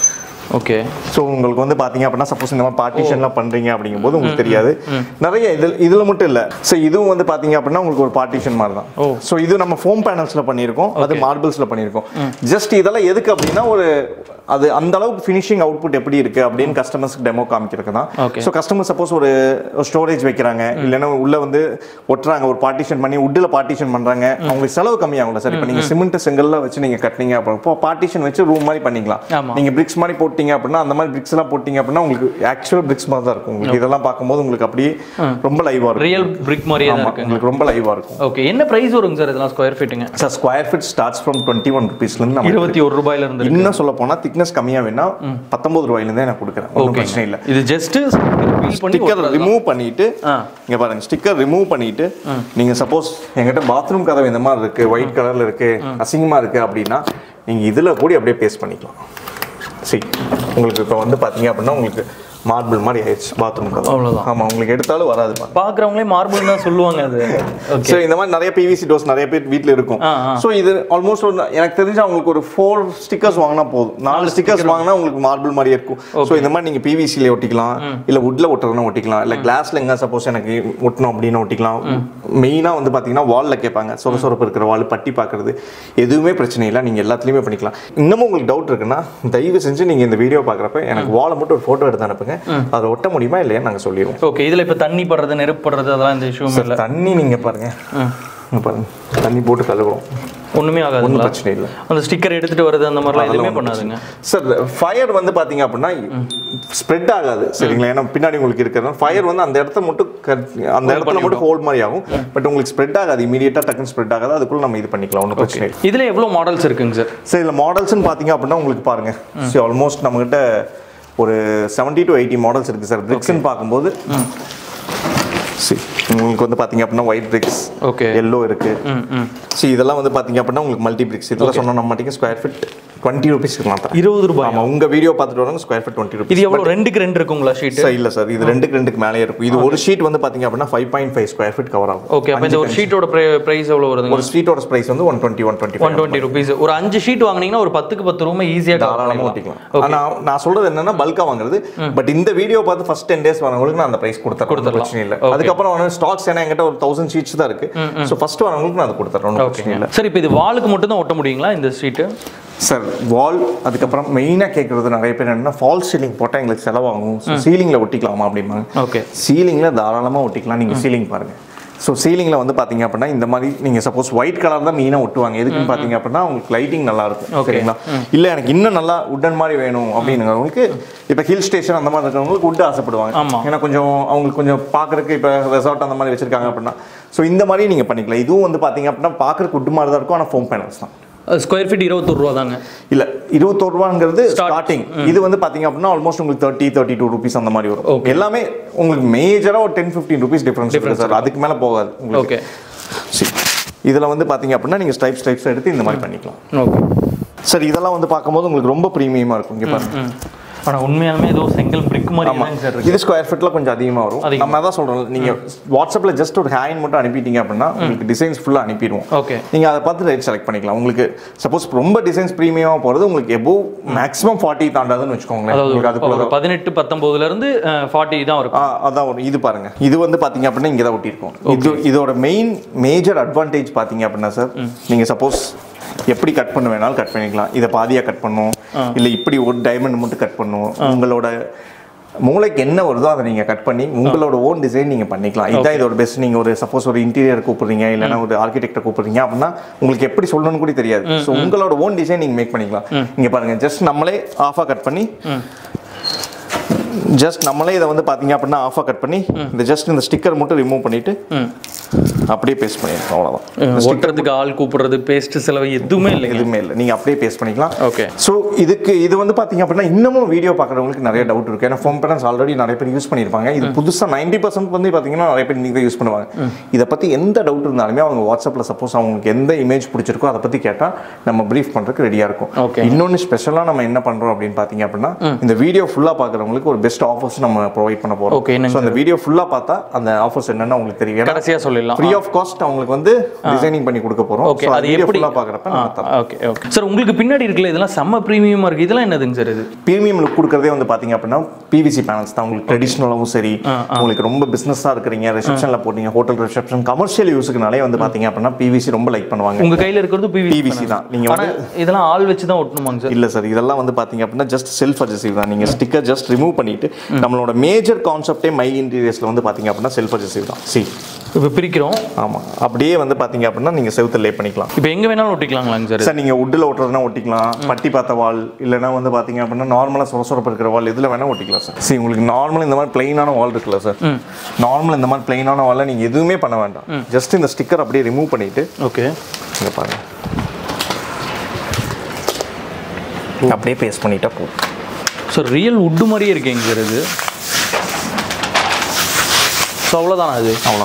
ஓகே. ஸோ உங்களுக்கு வந்து பார்த்தீங்க அப்படின்னா சப்போஸ் இந்த மாதிரி பார்ட்டிஷன்லாம் பண்ணுறீங்க அப்படிங்கும்போது உங்களுக்கு தெரியாது. நிறைய இதில் மட்டும் இல்லை. ஸோ இதுவும் வந்து பார்த்தீங்க அப்படின்னா உங்களுக்கு ஒரு பார்ட்டிஷன் மாதிரி தான். ஸோ இது நம்ம ஃபோம் பேனல்ஸில் பண்ணியிருக்கோம், அது மார்பிள்ஸில் பண்ணியிருக்கோம். ஜஸ்ட் இதெல்லாம் எதுக்கு அப்படின்னா ஒரு அது அந்த அளவுக்கு ஃபினிஷிங் அவுட்புட் எப்படி இருக்கு அப்படின்னு கஸ்டமர்ஸ்க்கு டெமோ காமிக்கிறதுக்கு தான். ஸோ கஸ்டமர் சப்போஸ் ஒரு ஸ்டோரேஜ் வைக்கிறாங்க, இல்லைன்னா உள்ள வந்து ஒட்டுறாங்க, ஒரு பார்ட்டிஷன் பண்ணி உட்டில் பார்ட்டிஷன் பண்ணுறாங்க, அவங்களுக்கு செலவு கம்மியாகும்ல சார். இப்போ நீங்கள் சிமெண்ட் செங்கல்லாம் வச்சு நீங்கள் கட்டினீங்க அப்போ பார்ட்டிஷன் வச்சு ரூம் மாதிரி பண்ணிக்கலாம். நீங்கள் பிரிக்ஸ் மாதிரி போட்டிங்க அப்படின்னா அந்த மாதிரி பிரிக்ஸ் எல்லாம் போட்டிங்க அப்படின்னா உங்களுக்கு ஆக்சுவல் பிரிக்ஸ் மாதிரி தான் இருக்கும். உங்களுக்கு இதெல்லாம் பார்க்கும்போது உங்களுக்கு அப்படியே ரொம்ப லைவாக இருக்கும். ரியல் பிரிக் மாதிரியே தான் இருக்கும். உங்களுக்கு ரொம்ப லைவாக இருக்கும். ஓகே. என்ன பிரைஸ் வருங்க சார் இதெல்லாம் ஸ்கொயர் ஃபீட்டுங்க? Sir square feet starts from 21 rupeesலேருந்து 21 ரூபாயில இருந்து. இன்னும் சொல்ல போனால் திக்னஸ் கம்மியா வேணா 19 ரூபாயிலிருந்தே நான் கொடுக்குறேன், ஒன்றும் பிரச்சனை இல்லை. இது ஜஸ்ட் ஸ்டிக்கர் ரிமூவ் பண்ணிட்டு இங்க பாருங்க, ஸ்டிக்கர் ரிமூவ் பண்ணிட்டு நீங்க சப்போஸ் எங்கிட்ட பாத்ரூம் கதவு இந்த மாதிரி இருக்கு, ஒயிட் கலர்ல இருக்கு, அசிங்கமா இருக்கு அப்படின்னா நீங்க இதுல கூட அப்படியே பேஸ்ட் பண்ணிக்கலாம். சரி, உங்களுக்கு இப்போ வந்து பாத்தீங்க அப்படின்னா உங்களுக்கு மார்பிள் மாதிரி ஆயிடுச்சு பாத்ரூம் கதவு. அவ்வளோதான். ஆமாம், உங்களுக்கு எடுத்தாலும் வராது. பார்க்குறவங்களே மார்பிள் தான் சொல்லுவாங்க அது. ஸோ இந்த மாதிரி நிறைய பிவிசி டோர்ஸ் நிறைய பேர் வீட்டில் இருக்கும். ஸோ இது ஆல்மோஸ்ட் எனக்கு தெரிஞ்சு அவங்களுக்கு ஒரு 4 ஸ்டிக்கர்ஸ் வாங்கினா போதும். 4 ஸ்டிக்கர்ஸ் வாங்கினா உங்களுக்கு மார்பிள் மாதிரி இருக்கும். ஸோ இந்த மாதிரி நீங்கள் பிவிசியில் ஒட்டிக்கலாம், இல்லை வுட்ல ஒட்டுறதுனா ஒட்டிக்கலாம், இல்லை கிளாஸ்ல எங்கே சப்போஸ் எனக்கு ஒட்டணும் அப்படின்னு ஒட்டிக்கலாம். மெயினாக வந்து பார்த்தீங்கன்னா வாலில் கேட்பாங்க, சொரசொரப்பு இருக்கிற வால், பட்டி பார்க்குறது, எதுவுமே பிரச்சனை இல்லை, நீங்கள் எல்லாத்துலேயுமே பண்ணிக்கலாம். இன்னமும் உங்களுக்கு டவுட் இருக்குன்னா தயவு செஞ்சு நீங்கள் இந்த வீடியோ பார்க்குறப்ப எனக்கு வாலை மட்டும் ஒரு ஃபோட்டோ எடுத்து அனுப்புங்க, அதை ஒட்ட முடியுமா இல்லையா நாங்க சொல்லிடுவோம். ஓகே. இதுல இப்ப தண்ணி படுறது, நெருப்பு படுறது அதெல்லாம் இந்த இஷ்யூ இல்ல. தண்ணி நீங்க பாருங்க, பாருங்க தண்ணி போட்டு கழுவுறோம், ஒண்ணுமே ஆகாது, ஒன்றும் பிரச்சனை இல்லை. அந்த ஸ்டிக்கர் எடுத்துட்டு வருது அந்த மாதிரிலாம் எதுவுமே பண்ணாதுங்க சார். ஃபயர் வந்து பாத்தீங்க அப்படின்னா ஸ்ப்ரெட் ஆகாது, சரிங்களா? ஏன்னா பின்னாடி உங்களுக்கு இருக்கிறது ஃபயர் வந்து அந்த இடத்துல மட்டும் ஹோல் மாதிரி ஆகும். பட் உங்களுக்கு ஸ்ப்ரெட் ஆகாது, இமீடியட்டா டக்குன்னு ஸ்ப்ரெட் ஆகாது. அதுக்குள்ள நம்ம இது பண்ணிக்கலாம், ஒன்றும் பிரச்சனை இல்லை. இதுல எவ்வளவு மாடல்ஸ் இருக்குங்க சார்? சார் இதுல மாடல்ஸ்னு பாத்தீங்க அப்படின்னா உங்களுக்கு பாருங்க, ஆல்மோஸ்ட் நம்ம கிட்ட ஒரு 70 to 80 மாடல்ஸ் இருக்கு சார். பிரிக்ஸ்ன்னு பார்க்கும்போது உங்களுக்கு வந்து பாத்தீங்க அப்படின்னா ஒயிட் பிரிக்ஸ், எல்லோ இருக்கு. இதெல்லாம் வந்து பாத்தீங்க அப்படின்னா உங்களுக்கு மல்டி பிரிக்ஸ். இதெல்லாம் சொன்னா நம்ம மாட்டீங்க. ஸ்கொயர் ஃபீட் 20 rupees இருக்கலாம், 20 ரூபாய். ஆமா, உங்க வீடியோ பார்த்துட்டு வரவங்க ஸ்கொயர் ஃபீட் 20 rupees. இது எவ்வளவு? 2க்கு 2 இருக்குங்களா ஷீட்? இல்ல சார், இது 2க்கு 2க்கு மேலே இருக்கும். இது ஒரு ஷீட் வந்து பாத்தீங்க அப்படின்னா 5.5 ஸ்கொயர் ஃபீட் கவர் ஆகும். ஓகே. அப்ப இந்த ஒரு ஷீட்டோட பிரைஸ் எவ்வளவு வருதுங்க? ஒரு ஷீட்டோட பிரைஸ் வந்து 120 rupees. ஒரு 5 ஷீட் வாங்குனீங்கன்னா ஒரு 10க்கு 10 ரூம் ஈஸியா தாராளமா ஒட்டிக்கலாம். ஆனா நான் சொல்றது என்னன்னா பல்கா வாங்குறது. பட் இந்த வீடியோ பார்த்து ஃபர்ஸ்ட் 10 days வரவங்களுக்கு நான் அந்த பிரைஸ் கொடுத்துறேன், பிரச்சனை இல்ல. அதுக்கு அப்புறம் வந்து ஸ்டாக்ஸ் ஏன்னா என்கிட்ட ஒரு 1000 ஷீட்ஸ் தான் இருக்கு. சோ ஃபர்ஸ்ட் வரவங்களுக்கு நான் அது கொடுத்துறேன், பிரச்சனை இல்ல. சரி, இப்போ இது வாலுக்கு மட்டும் தான் ஒட்ட முடியுங்களா இந்த ஷீட்? சார் வால், அதுக்கப்புறம் மெயினாக கேட்குறது நிறைய பேர் என்னன்னா ஃபால் சீலிங் போட்டால் எங்களுக்கு செலவாகும், ஸோ சீலிங்கில் ஒட்டிக்கலாமா அப்படிம்பாங்க. ஓகே. சீலிங்கில் தாராளமாக ஒட்டிக்கலாம். நீங்கள் சீலிங் பாருங்கள். ஸோ சீலிங்கில் வந்து பார்த்தீங்க அப்படின்னா இந்த மாதிரி நீங்கள் சப்போஸ் ஒயிட் கலர் தான் மெயினாக ஒட்டுவாங்க. எதுக்குன்னு பார்த்தீங்க அப்படின்னா உங்களுக்கு லைட்டிங் நல்லா இருக்கும், சரிங்களா? இல்லை எனக்கு இன்னும் நல்லா உட்டன் மாதிரி வேணும் அப்படிங்கிறவங்களுக்கு, இப்போ ஹில் ஸ்டேஷன் அந்த மாதிரி இருக்கிறவங்களுக்கு உட் ஆசைப்படுவாங்க. ஏன்னா கொஞ்சம் அவங்களுக்கு கொஞ்சம் பார்க்குறதுக்கு இப்போ ரெசார்ட் அந்த மாதிரி வச்சிருக்காங்க அப்படின்னா ஸோ இந்த மாதிரி நீங்கள் பண்ணிக்கலாம். இதுவும் வந்து பார்த்தீங்க அப்படின்னா பார்க்குறதுக்கு உட் மாதிரி தான் இருக்கும், ஆனால் ஃபோம் பேனல்ஸ் தான். ஸ்கொயர் ஃபீட் 21 ரூபா தாங்க. இல்ல 21 ரூபாங்கிறது ஸ்டார்டிங். இது வந்து பாத்தீங்க அப்படின்னா ஆல்மோஸ்ட் உங்களுக்கு 30-32 rupees அந்த மாதிரி வரும். எல்லாமே உங்களுக்கு மேஜரா ஒரு 10-15 rupees டிஃபரன்ஸ் இருக்கு சார். அதுக்கு மேல போகாது உங்களுக்கு. ஓகே. இதுல வந்து பாத்தீங்க அப்படின்னா நீங்க ஸ்ட்ரைப்ஸ் எடுத்து இந்த மாதிரி பண்ணிக்கலாம். Okay sir. இதெல்லாம் வந்து பார்க்கும்போது உங்களுக்கு ரொம்ப பிரீமியமா இருக்கும். இங்க பாருங்க, ஆனால் உண்மையாலுமே ஏதோ செங்கல் பிரிக் மாதிரி தான் சார் இருக்கு. இது ஸ்கொயர் ஃபீட்ல கொஞ்சம் அதிகமாக வரும். நம்ம அதான் சொல்றோம், நீங்க வாட்ஸ்அப்ல ஜஸ்ட் ஒரு ஹேண்ட் மட்டும் அனுப்பிட்டீங்க அப்படின்னா உங்களுக்கு டிசைன்ஸ் ஃபுல்லா அனுப்பிடுவோம். ஓகே. நீங்க அதை பார்த்து ரேட் செலக்ட் பண்ணிக்கலாம். உங்களுக்கு சப்போஸ் ரொம்ப டிசைன்ஸ் பிரீமியமா போறது உங்களுக்கு எபோவ் மேக்ஸிமம் 40 தாண்டாதுன்னு வச்சுக்கோங்களேன். அதுக்குள்ள 18-19ல இருந்து 40 தான் இருக்கும். அதான் வரும். இது பாருங்க, இது வந்து பாத்தீங்க அப்படின்னா இங்க தான் ஒட்டி இருக்கும். இதோட மெயின் மேஜர் அட்வான்டேஜ் பாத்தீங்க அப்படின்னா சார், நீங்க சப்போஸ் எப்படி கட் பண்ண வேணாலும் கட் பண்ணிக்கலாம். இதை பாதியா கட் பண்ணும், இல்ல இப்படி ஒரு டைமண்ட் மட்டும் கட் பண்ணும். உங்களோட மூளைக்கு என்ன வருதோ அதை நீங்க கட் பண்ணி உங்களோட ஓன் டிசைன் நீங்க பண்ணிக்கலாம். இதுதான் இதோட பெஸ்ட். நீங்க ஒரு சப்போஸ் ஒரு இன்டீரியர் கூப்பிடுறீங்க, இல்லைன்னா ஒரு ஆர்கிடெக்டை கூப்பிடுறீங்க அப்படின்னா உங்களுக்கு எப்படி சொல்லணும்னு கூட தெரியாது. ஸோ உங்களோட ஓன் டிசைன் நீங்க மேக் பண்ணிக்கலாம். இங்க பாருங்க, ஜஸ்ட் நம்மளே ஆஃபா கட் பண்ணி இதை வந்து பாத்தீங்க அப்படின்னா ஆஃபா கட் பண்ணி இந்த ஜஸ்ட் இந்த ஸ்டிக்கர் மட்டும் ரிமூவ் பண்ணிட்டு அப்படியே பேஸ்ட் பண்ணிடலாம். அவ்வளவுதான். ஒட்டுறதுக்கு ஆள் கூப்பிடுறது, பேஸ்ட் செலவு எதுவுமே இல்லை. நீங்க அப்படியே பேஸ்ட் பண்ணிக்கலாம். ஓகே. ஸோ இது வந்து பாத்தீங்க அப்படின்னா இன்னமும் வீடியோ பார்க்குறவங்களுக்கு நிறைய டவுட் இருக்கு. ஏன்னா ஃபோம் பேனல்ஸ் ஆல்ரெடி நிறைய பேர் யூஸ் பண்ணியிருப்பாங்க. இது புதுசா 90% வந்து பாத்தீங்கன்னா நிறைய பேர் இன்னைக்கு யூஸ் பண்ணுவாங்க. இதை பத்தி எந்த டவுட் இருந்தாலுமே அவங்க வாட்ஸ்அப்ல சப்போஸ் அவங்களுக்கு எந்த இமேஜ் பிடிச்சிருக்கோ அதை பத்தி கேட்டா நம்ம பிரீஃப் பண்றதுக்கு ரெடியா இருக்கும். இன்னொன்னு ஸ்பெஷலா நம்ம என்ன பண்றோம் அப்படின்னு பாத்தீங்க அப்படின்னா இந்த வீடியோ ஃபுல்லா பாக்குறவங்களுக்கு ஒரு பெஸ்ட் ஆஃபர்ஸ் நம்ம ப்ரொவைட் பண்ண போறோம். ஸோ அந்த வீடியோ ஃபுல்லா பார்த்தா அந்த ஆஃபர்ஸ் என்னன்னு உங்களுக்கு தெரியும். கடைசியா சொல்லிடலாம். ஃப்ரீ ஆஃப் காஸ்ட் அவங்களுக்கு வந்து டிசைனிங் பண்ணி கொடுக்க போறோம். ஓகே. அது எப்படி பார்க்கறப்ப நான் தரேன். Okay okay sir. உங்களுக்கு பின்னாடி இருக்குல இதெல்லாம் செம்ம பிரீமியமா இருக்கு. இதெல்லாம் என்னதுங்க சார்? இது பிரீமியம் லுக் கொடுக்கறதே வந்து பாத்தீங்க அப்படின்னா பிவிசி பேனல்ஸ் தான். உங்களுக்கு ட்ரெடிஷனலாவும் சரி, உங்களுக்கு ரொம்ப பிசினஸா இருக்கீங்க, ரிசெப்ஷன்ல போட்டீங்க, ஹோட்டல் ரிசெப்ஷன், கமர்ஷியல் யூஸ்க்குனாலே வந்து பாத்தீங்க அப்படின்னா பிவிசி ரொம்ப லைக் பண்ணுவாங்க. உங்க கையில இருக்கிறது பிவிசி தான். நீங்க வந்து இதெல்லாம் ஆள் வச்சு தான் ஒட்டணுமாங்க சார்? இல்ல சார், இதெல்லாம் வந்து பாத்தீங்க அப்படின்னா ஜஸ்ட் செல்ஃப் அட்ஜஸ்டிவ் தான். நீங்க ஸ்டிக்கர் ஜஸ்ட் ரிமூவ் பண்ணிட்டு நம்மளோட மேஜர் கான்செப்டே மை இன்டீரியர்ஸ்ல வந்து பாத்தீங்க அப்படின்னா செல்ஃப் அட்ஜஸ்டிவ் தான். இப்போ பிரிக்கிறோம். ஆமா, அப்படியே வந்து பாத்தீங்க அப்படின்னா நீங்க செவுத்துல லே பண்ணிக்கலாம். இப்போ எங்க வேணாலும் ஒட்டிக்கலாங்களாங்க சார்? சார் நீங்க உட்ல ஒட்டுறதுனா ஒட்டிக்கலாம், பட்டி பார்த்த வால், இல்லைன்னா வந்து பாத்தீங்க அப்படின்னா நார்மலா சொரசொரப்பு இருக்கிற வால், இதுல வேணா ஒட்டிக்கலாம் சார். சரி, உங்களுக்கு நார்மல் இந்த மாதிரி பிளைனான வால் இருக்குல்ல சார், நார்மல் இந்த மாதிரி பிளைனான வால்ல நீங்க எதுவுமே பண்ண வேண்டாம். ஜஸ்ட் இந்த ஸ்டிக்கர் அப்படியே ரிமூவ் பண்ணிட்டு, ஓகே, இங்க பாருங்க, அப்படியே பேஸ்ட் பண்ணிட்டா போதும். ஸோ ரியல் வுட்டு மாதிரியே இருக்கேங்க சார் இது. ஸோ அவ்வளோதானா அது? அவ்வளோ.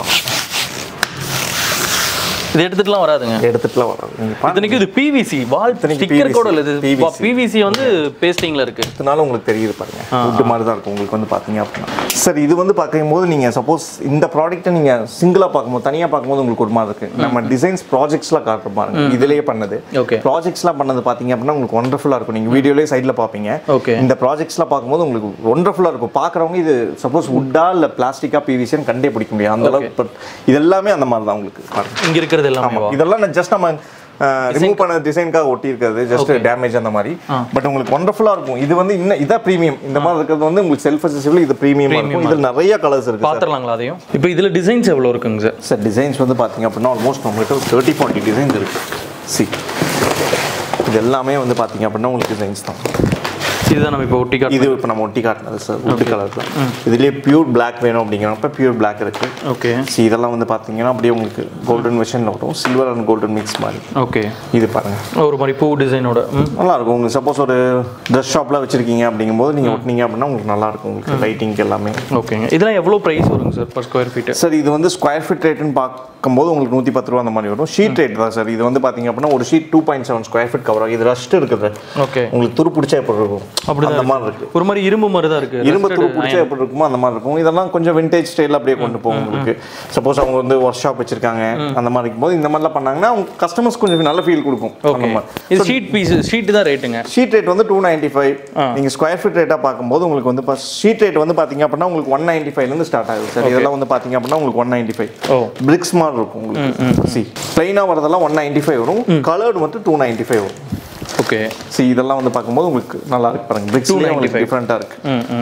இது எடுத்துட்டுலாம் வராதுங்க. எடுத்துட்டுலாம் வராது. இத்தனைக்கு இது பிவிசி வால் ஸ்டிக்கர் கூட இல்லை, இது பிவிசி வந்து பேஸ்டிங்கில் இருக்குது. இதனால உங்களுக்கு தெரியுது பாருங்க, வுட் மாதிரி தான் இருக்கும் உங்களுக்கு வந்து பார்த்தீங்க அப்படின்னா. சார் இது வந்து பார்க்கும்போது நீங்கள் சப்போஸ் இந்த ப்ராடக்ட்டை நீங்கள் சிங்கிளாக பார்க்கும்போது தனியாக பார்க்கும்போது உங்களுக்கு ஒரு மாதிரி இருக்குது. நம்ம டிசைன்ஸ் ப்ராஜெக்ட்ஸ்லாம் காட்டுற பாருங்க, இதுலேயே பண்ணது. ஓகே. ப்ராஜெக்ட்ஸ்லாம் பண்ணது பார்த்தீங்க அப்படின்னா உங்களுக்கு ஒண்டர்ஃபுல்லாக இருக்கும். நீங்கள் வீடியோலேயே சைடில் பார்ப்பீங்க. ஓகே. இந்த ப்ராஜெக்ட்ஸ்லாம் பார்க்கும்போது உங்களுக்கு ஒண்டர்ஃபுல்லாக இருக்கும். பார்க்குறவங்க இது சப்போஸ் வுட்டா இல்லை பிளாஸ்டிக்கா பிவிசின்னு கண்டே பிடிக்க முடியாது அந்த அளவுக்கு. இது எல்லாமே அந்த மாதிரி தான் உங்களுக்கு பாருங்க. இங்கே இருக்கிறது எல்லாம் இதெல்லாம் ஜஸ்ட் நம்ம ரிமூவ் பண்ண டிசைனுக்காக ஒட்டி இருக்கிறது, ஜஸ்ட் டேமேஜ் அந்த மாதிரி. பட் உங்களுக்கு ஒண்டர்ஃபுல்லா இருக்கும். இது வந்து இன்னும் இதான் பிரீமியம். இந்த மாதிரி இருக்கிறது வந்து உங்களுக்கு செல்ஃப் அசெசிபிள், இது பிரீமியமா இருக்கும். இதுல நிறைய கலர்ஸ் இருக்கு. பாத்துறலாங்களா அதையும்? இப்போ இதுல டிசைன்ஸ் எவ்வளவு இருக்குங்க சார்? சார் டிசைன்ஸ் வந்து பாத்தீங்க அப்படின்னா ஆல்மோஸ்ட் நம்மகிட்ட 30-40 டிசைன்ஸ் இருக்கு. சி இது எல்லாமே வந்து பாத்தீங்க அப்படின்னா உங்களுக்கு டிசைன்ஸ் தான். இதுதான் நம்ம இப்போ ஒட்டி காட்டுறது. இது இப்போ நம்ம ஒட்டி காட்டுனது சார், வுட் கலர்ல. இதுலயே பியூர் பிளாக் வேணும் அப்படிங்கிறப்ப பியூர் பிளாக் இருக்கு. ஓகே. சி இதெல்லாம் வந்து பாத்தீங்கன்னா அப்படியே உங்களுக்கு கோல்டன் வெர்ஷன்ல வரும், சில்வர் அண்ட் கோல்டன் மிக்ஸ் மாதிரி. ஓகே. இது பாருங்க ஒரு மாதிரி பூ டிசைனோட நல்லா இருக்கும். உங்களுக்கு சப்போஸ் ஒரு ட்ரெஸ் ஷாப்ல வச்சிருக்கீங்க அப்படிங்கும்போது நீங்க ஒட்டினீங்க அப்படின்னா உங்களுக்கு நல்லா இருக்கும், உங்களுக்கு லைட்டிங் எல்லாமே. ஓகேங்க. இதெல்லாம் எவ்வளவு பிரைஸ் வருங்க sir per square feet? Sir இது வந்து ஸ்கொயர் ஃபீட் ரேட்னு பார்க்கும்போது உங்களுக்கு 110 ரூபா அந்த மாதிரி வரும். ஷீட் ரேட் தான் சார். இது வந்து பாத்தீங்க அப்படின்னா ஒரு ஷீட் 2.7 ஸ்கொயர் ஃபீட் கவர் ஆகும். இது ரஸ்ட் இருக்குது. ஓகே. உங்களுக்கு துரு பிடிச்சா எப்படி இருக்கும் அந்த மாதிரி இருக்கு. ஒரு மாதிரி இரும்பு மாதிரி தான் இருக்கு. இரும்பு துரு பிடிச்சா எப்படி இருக்குமோ அந்த மாதிரி இருக்கும். இதெல்லாம் கொஞ்சம் விண்டேஜ் ஸ்டைல் அப்படியே கொண்டு போகும் உங்களுக்கு. சப்போஸ் அவங்க வந்து ஒர்க் ஷாப் வச்சிருக்காங்க அந்த மாதிரி இருக்கும்போது இந்த மாதிரிலாம் பண்ணாங்கன்னா அவங்க கஸ்டமர்ஸ் கொஞ்சம் நல்ல ஃபீல் கொடுக்கும். இது ஷீட் பீஸ் ஷீட் தான் ரேட்டுங்க. ஷீட் ரேட் வந்து 295. நீங்க ஸ்கொயர் ஃபீட் ரேட்டா பார்க்கும்போது உங்களுக்கு வந்து ஷீட் ரேட் வந்து பாத்தீங்க அப்படின்னா உங்களுக்கு 195 ல இருந்து ஸ்டார்ட் ஆகுது சார். இதெல்லாம் வந்து பாத்தீங்க அப்படின்னா உங்களுக்கு 195. பிரிக்ஸ் மாதிரி இருக்கும் உங்களுக்கு. சி பிளைனா வரதெல்லாம் 195 வரும், கலர்டு மட்டும் 295 வரும். ஓகே. சி இதெல்லாம் வந்து பார்க்கும்போது உங்களுக்கு நல்லா இருக்கு பாருங்க. பிரிக்ஸ்லயே உங்களுக்கு டிஃபரெண்டா இருக்கு.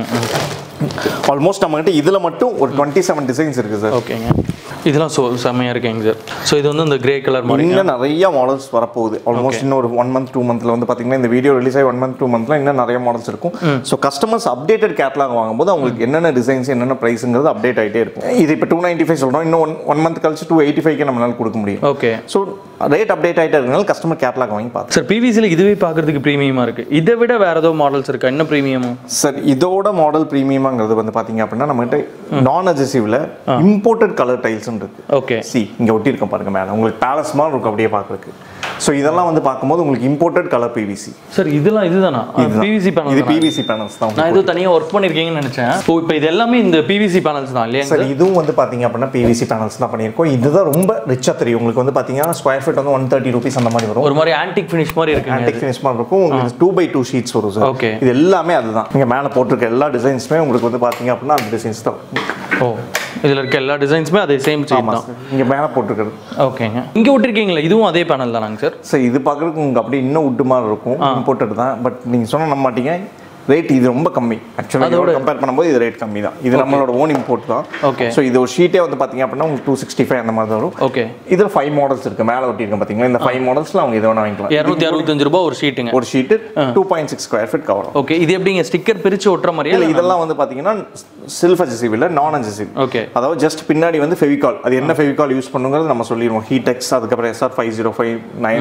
ஆல்மோஸ்ட் நம்மகிட்ட இதுல மட்டும் ஒரு 27 டிசைன்ஸ் இருக்கு சார். ஓகேங்க. இதெல்லாம் செம்மையா இருக்குங்க சார். ஸோ இது வந்து இந்த கிரே கலர் மாதிரி இன்னும் நிறைய மாடல்ஸ் வரப்போகுது. ஆல்மோஸ்ட் இன்னும் ஒரு 1 month 2 monthல வந்து பாத்தீங்கன்னா இந்த வீடியோ ரிலீஸ் ஆகி 1 month 2 monthல இன்னும் நிறைய மாடல்ஸ் இருக்கும். ஸோ கஸ்டமர்ஸ் அப்டேட்டட் கேட்லாக் வாங்கும்போது அவங்களுக்கு என்னென்ன டிசைன்ஸ் என்னென்ன பிரைஸ்ங்கிறது அப்டேட் ஆகிட்டே இருக்கும். இது இப்போ 295 சொல்றோம், இன்னும் 1 month கழிச்சு 285 நம்மளால கொடுக்க முடியும். ஓகே. ஸோ ரேட் அப்டேட் ஆகிட்டே இருக்கனால கஸ்டமர் கேட்லாக் வாங்கி பார்த்து. சார் பிவிசியில் இதுவே பார்க்கறதுக்கு ப்ரீமியமா இருக்கு. இதை விட வேற ஏதோ மாடல்ஸ் இருக்கா இன்னும் ப்ரீமியமா? சார் இதோட மாடல் ப்ரீமியமாங்கிறது வந்து பாத்தீங்க அப்படின்னா நம்மகிட்ட நான் அட்ஜெசிவ்ல இம்போர்ட்டட் கலர் டைல்ஸ் இருக்கு. ஓகே. சி இங்க ஒட்டி இருக்க பாருங்க மேல, உங்களுக்கு பேலஸ் மாதிரி இருக்கும் அப்படியே பார்க்கறதுக்கு. ஸோ இதெல்லாம் வந்து பார்க்கும்போது உங்களுக்கு இம்போர்ட்டட் கலர் பிவிசி. சார் இதெல்லாம் இதுதானா? PVC panel. இது பிவிசி பேனல்ஸ் தான். நான் ஏதோ தனியாக ஒர்க் பண்ணியிருக்கீங்கன்னு நினைச்சேன். இப்போ இது எல்லாமே இந்த பிவிசி பேனல்ஸ் தான் இல்லையா சார்? இதுவும் வந்து பார்த்தீங்க அப்படின்னா பிவிசி பேனல்ஸ் தான் பண்ணியிருக்கோம். இதுதான் ரொம்ப ரிச்சாக தெரியும் உங்களுக்கு. வந்து பார்த்தீங்கன்னா ஸ்கொயர் ஃபீட் வந்து 130 rupees அந்த மாதிரி வரும். ஒரு மாதிரி ஆன்டிக் ஃபினிஷ் மாதிரி இருக்கு. ஆன்டிக் ஃபினிஷ் மாதிரி இருக்கும். உங்களுக்கு 2x2 ஷீட்ஸ் வரும் சார். ஓகே. இது எல்லாமே அதுதான். இங்கே மேலே போட்டிருக்க எல்லா டிசைன்ஸுமே உங்களுக்கு வந்து பார்த்தீங்க அப்படின்னா அந்த டிசைன்ஸ் தான். ஓ, இதில் இருக்க எல்லா டிசைன்ஸுமே அதே சேம் ஷீட் தான். இங்கே மேலே போட்டிருக்கிறது. ஓகேங்க. இங்கே விட்டுருக்கீங்களா? இதுவும் அதே பேனல் தானாங்க சார்? சார் இது பார்க்குறதுக்கு உங்களுக்கு அப்படியே இன்னும் வுட்டு மாதிரி இருக்கும். இம்போர்ட்டட் தான். பட் நீங்கள் சொன்ன நம்ப மாட்டீங்க, ரேட் இது ரொம்ப கம்மி. ஆக்சுவலாக இதோட கம்பேர் பண்ணும்போது இது ரேட் கம்மி தான். இது நம்மளோட ஓன் இம்போர்ட் தான். ஓகே. ஸோ இது ஒரு ஷீட்டே வந்து பார்த்தீங்க அப்படின்னா உங்களுக்கு 265 அந்த மாதிரி வரும். ஓகே. இதில் 5 மாடல்ஸ் இருக்கு. மேலே ஒட்டியிருக்கேன் பார்த்தீங்களா? இந்த 5 மாடல்ஸ்ல அவங்க இதை வேணா வாங்கிக்கலாம். 265 ரூபாய் ஒரு ஷீட்டுங்க. ஒரு sheet 2.6 square feet cover. Okay. இது எப்படிங்க ஸ்டிக்கர் பிரிச்சு ஒட்டுற மாதிரியா? இல்லை, இதெல்லாம் வந்து பார்த்தீங்கன்னா செல்ஃப் அட்ஜெசிவ் இல்லை, நான் அட்ஜெசிவ். ஓகே. அதாவது ஜஸ்ட் பின்னாடி வந்து ஃபெவிகால், அது என்ன ஃபெவிகால் யூஸ் பண்ணுங்கிறது நம்ம சொல்லிடுவோம். ஹீடெக்ஸ், அதுக்கப்புறம் SR505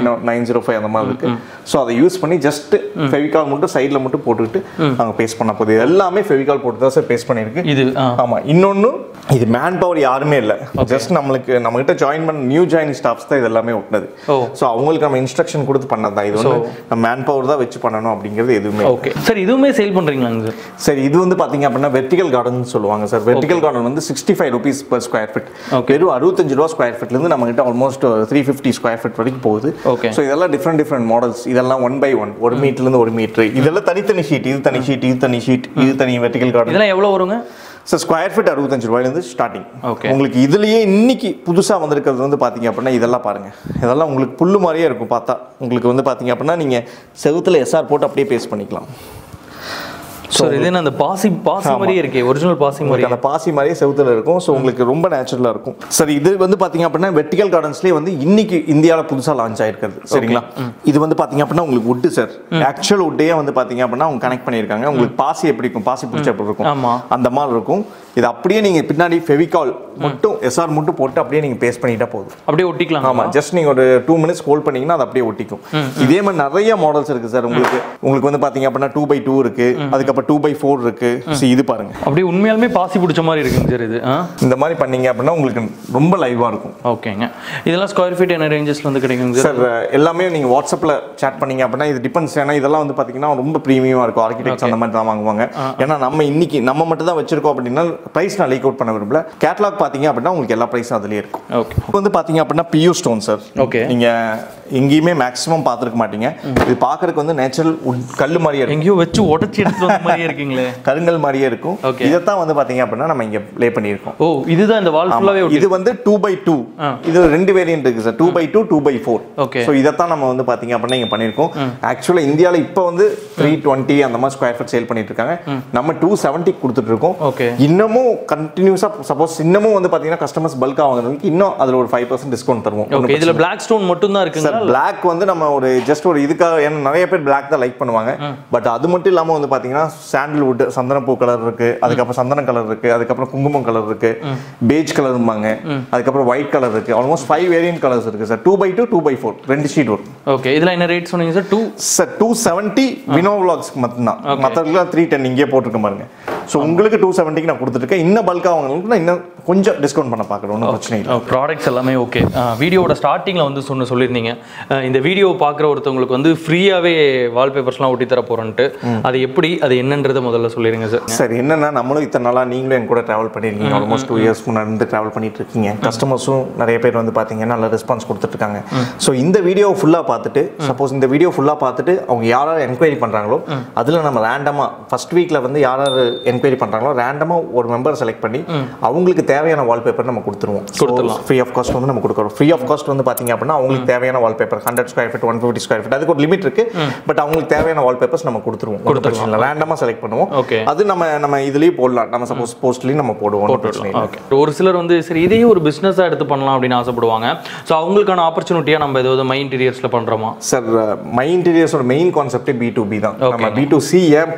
905 அந்த மாதிரி இருக்கு. ஸோ அதை யூஸ் பண்ணி ஜஸ்ட் ஃபெவிகால் மட்டும் சைடில் மட்டும் போட்டுக்கிட்டு நாங்கள் பேஸ்ட் பண்ண போகுது. எல்லாமே ஃபெவிகால் போட்டு தான் சார் பேஸ்ட் பண்ணியிருக்கு. இது ஆமா. இன்னொன்று, இது மேன் பவர் யாருமே இல்லை. ஜஸ்ட் நம்ம கிட்ட ஜாயின் பண்ண நியூ ஜாயினிங் ஸ்டாஃப்ஸ் தான் இது எல்லாமே ஒட்டினது. ஸோ அவங்களுக்கு நம்ம இன்ஸ்ட்ரக்ஷன் கொடுத்து பண்ணது தான். இது வந்து நம்ம மேன் பவர் தான் வச்சு பண்ணணும் அப்படிங்கிறது எதுவுமே. Okay sir. இதுவுமே சேல் பண்றீங்களாங்க சார்? சார் இது வந்து பாத்தீங்க அப்படின்னா வெர்டிகல் கார்டன் சொல்லுவாங்க சார். வெர்டிகல் கார்டன் வந்து 65 rupees per square feet. வெறும் 65 ரூபா ஸ்கொயர் ஃபீட்ல இருந்து நம்ம கிட்ட ஆல்மோஸ்ட் 350 ஸ்கொயர் ஃபீட் வரைக்கும் போகுது. ஸோ இதெல்லாம் டிஃப்ரெண்ட் மாடல்ஸ். இதெல்லாம் 1 by 1, 1 மீட்டர்ல இருந்து 1 மீட்டர். இதெல்லாம் தனித்தனி ஷீட். இது தனி ஷீட், இது தனி ஷீட், இது தனி வெர்டிகல் கார்டன். இதெல்லாம் எவ்வளவு வருங்க சார்? ஸ்கொயர் ஃபீட் 65 ரூபாயிலிருந்து ஸ்டார்டிங். ஓகே. உங்களுக்கு இதுலயே இன்னைக்கு புதுசா வந்திருக்கிறது வந்து பாத்தீங்க அப்படின்னா இதெல்லாம் பாருங்க. இதெல்லாம் உங்களுக்கு புல்லு மாதிரியே இருக்கும் பார்த்தா. உங்களுக்கு வந்து பாத்தீங்க அப்படின்னா நீங்க செவுத்துல SR போட்டு அப்படியே பேஸ்ட் பண்ணிக்கலாம். சார் இது அந்த பாசி மாதிரியே இருக்கே, ஒரிஜினல் பாசி மாதிரி. அந்த பாசி மாதிரியே செவுத்துல இருக்கும். ஸோ உங்களுக்கு ரொம்ப நேச்சுரலா இருக்கும். சரி, இது வந்து பாத்தீங்க அப்படின்னா வெர்டிகல் கார்டன்ஸ்லேயே வந்து இன்னைக்கு இந்தியாவில் புதுசாக லான்ச் ஆயிருக்குது. சரிங்களா, இது வந்து பாத்தீங்க அப்படின்னா உங்களுக்கு வுட் சார், ஆக்சுவல் வுட்டே வந்து பாத்தீங்க அப்படின்னா அவங்க கனெக்ட் பண்ணியிருக்காங்க. உங்களுக்கு பாசி எப்படி இருக்கும், பாசி பிடிச்ச எப்படி இருக்கும், அந்த மாதிரி இருக்கும். இது அப்படியே நீங்க பின்னாடி ஃபெவிகால் மட்டும் எஸ்ஆர் மட்டும் போட்டு அப்படியே நீங்க பேஸ்ட் பண்ணிட்டா போதும், அப்படியே ஒட்டிக்கலாம். ஆமா, ஜஸ்ட் நீங்க ஒரு 2 மினிட்ஸ் ஹோல்ட் பண்ணீங்கன்னா அது அப்படியே ஒட்டிக்கும். இதே மாதிரி நிறைய மாடல்ஸ் இருக்கு சார். உங்களுக்கு வந்து பாத்தீங்க அப்படின்னா 2x2 இருக்கு, அதுக்கப்புறம் 2x4 இருக்கு. இது பாருங்க, அப்படியே உண்மையாலுமே பாசி பிடிச்ச மாதிரி இருக்குங்க சார். இது இந்த மாதிரி பண்ணீங்க அப்படின்னா உங்களுக்கு ரொம்ப லைவா இருக்கும். ஓகேங்க. இதெல்லாம் ஸ்கொயர் ஃபீட் என்ன ரேஞ்சஸ்ல வந்து கிடைக்குங்க சார்? எல்லாமே நீங்க வாட்ஸ்அப்ல சேட் பண்ணீங்க அப்படின்னா இது டிபெண்ட்ஸ். ஏன்னா இதெல்லாம் வந்து பாத்தீங்கன்னா ரொம்ப பிரீமியமா இருக்கும். ஆர்கிடெக்ட்ஸ் அந்த மாதிரி தான் வாங்குவாங்க. ஏன்னா நம்ம மட்டும் தான் வச்சிருக்கோம் அப்படின்னா பிரைஸ் நான் லீக் அவுட் பண்ண விரும்பல. கேட்டலாக் பாத்தீங்க அப்படின்னா உங்களுக்கு எல்லா பிரைஸும் அதுலயே இருக்கும். ஓகே. இப்போ வந்து பாத்தீங்க அப்படின்னா பியூ ஸ்டோன் சார். ஓகே. நீங்க எங்கேயுமே மேக்ஸிமம் பார்த்துருக்க மாட்டீங்க. இது பார்க்கறதுக்கு வந்து நேச்சுரல் கல் மாதிரியே இருக்கும். எங்கேயோ வச்சு உடச்சி எடுத்து வந்த மாதிரியே இருக்குங்களே, கருங்கல் மாதிரியே இருக்கும். இதைத்தான் வந்து பாத்தீங்க அப்படின்னா நம்ம இங்க ப்ளே பண்ணியிருக்கோம். ஓ, இதுதான் இந்த வால் ஃபுல்லாவே. இது வந்து 2x2. இது 2 வேரியன்ட் இருக்கு sir, 2x2, 2x4. Okay. So இதைத்தான் நம்ம வந்து பாத்தீங்க அப்படின்னா இங்க பண்ணியிருக்கோம். ஆக்சுவலா இந்தியாவில் இப்போ வந்து 320 அந்த மாதிரி ஸ்கொயர் ஃபீட் சேல் பண்ணிட்டு இருக்காங்க. நம்ம 270 கொடுத்துட்டு இருக்கோம். ஓகே. இன்னமும் கண்டினியூஸா சப்போஸ் இன்னமும் வந்து பாத்தீங்கன்னா கஸ்டமர்ஸ் பல்கா வாங்குறதுக்கு இன்னும் அதுல ஒரு 5% டிஸ்கவுண்ட் தருவோம். ஓகே. இதுல பிளாக் ஸ்டோன் மட்டும் தான் இருக்குங்க. பிளாக் வந்து நம்ம ஒரு ஜஸ்ட் ஒரு இதுக்காக, ஏன்னா நிறைய பேர் பிளாக் தான் லைக் பண்ணுவாங்க. பட் அது மட்டும் இல்லாம வந்து பாத்தீங்கன்னா சாண்டல்வுட், சந்தனப்பூ கலர் இருக்கு, அதுக்கப்புறம் சந்தன கலர் இருக்கு, அதுக்கப்புறம் குங்குமம் கலர் இருக்கு, பேஜ் கலர்பாங்க, அதுக்கப்புறம் ஒயிட் கலர் இருக்கு. ஆல்மோஸ்ட் 5 வேரியன்ட் கலர்ஸ் இருக்கு சார். 2x2, 2x4 ரெண்டு ஷீட் வரும். ஓகே. இதுல என்ன ரேட் சொன்னீங்க சார்? 270 வினோ விலாக்ஸ்க்கு மட்டும் தான். மத்தவங்களுக்கு 310 இங்கே போட்டுருக்க பாருங்க. ஸோ உங்களுக்கு 270க்கு நான் கொடுத்துருக்கேன். இன்னும் பல்கா வாங்குறவங்களுக்கு நான் இன்னும் கொஞ்சம் டிஸ்கவுண்ட் பண்ண பார்க்குறேன். ஒன்றும் பிரச்சனை இல்லை. ப்ராடக்ட்ஸ் எல்லாமே ஓகே. வீடியோட ஸ்டார்டிங்கில் வந்து சொல்லியிருந்தீங்க இந்த வீடியோ பார்க்குற ஒருத்தவங்களுக்கு வந்து ஃப்ரீயாகவே வால்பேப்பர்ஸ்லாம் ஒட்டி தர போகிறேன்ட்டு. அது எப்படி, அது என்னன்றதை முதல்ல சொல்லிடுங்க சார். சார், என்னன்னா நம்மளும் இத்தனை நாளாக நீங்களும் என் கூட ட்ராவல் பண்ணியிருக்கீங்க. ஆல்மோஸ்ட் 2 இயர்ஸ் முன்னாடி ட்ராவல் பண்ணிட்டு இருக்கீங்க. கஸ்டமர்ஸும் நிறைய பேர் வந்து பார்த்தீங்கன்னா நல்ல ரெஸ்பான்ஸ் கொடுத்துட்ருக்காங்க. ஸோ இந்த வீடியோ ஃபுல்லாக பார்த்துட்டு, சப்போஸ் இந்த வீடியோ ஃபுல்லாக பார்த்துட்டு அவங்க யாராவது என்கொயரி பண்ணுறாங்களோ அதில் நம்ம ரேண்டமாக ஃபர்ஸ்ட் வீக்கில் வந்து யாராவது என்கொயரி பண்ணுறாங்களோ ரேண்டமாக ஒரு மெம்பர் செலக்ட் பண்ணி அவங்களுக்கு தேவையான வால்பேப்பர் நம்ம கொடுத்துருவோம். ஃப்ரீ ஆஃப் காஸ்ட் வந்து நம்ம கொடுக்குறோம். ஃப்ரீ ஆஃப் காஸ்ட் வந்து பார்த்தீங்க அப்படின்னா அவங்களுக்கு தேவையான wallpaper 100 square feet, 150 square feet, அதுக்கு ஒரு லிமிட் இருக்கு. பட் அவங்களுக்கு தேவையான வால்பேப்பர்ஸ் நம்ம கொடுத்துருவோம். பிரச்சனை இல்லை. ரேண்டமாக செலக்ட் பண்ணுவோம். அது நம்ம இதுலேயே போடலாம். நம்ம சப்போஸ் போஸ்ட்லேயும் நம்ம போடுவோம். ஒரு சிலர் வந்து சரி இதையே ஒரு பிஸ்னஸாக எடுத்து பண்ணலாம் அப்படின்னு ஆசைப்படுவாங்க. ஸோ அவங்களுக்கான ஆப்பர்ச்சுனிட்டியாக நம்ம ஏதாவது மை இன்டீரியர்ஸில் பண்ணுறோமா சார்? மை இன்டீரியர்ஸோட மெயின் கான்செப்டே B2B தான். நம்ம B2C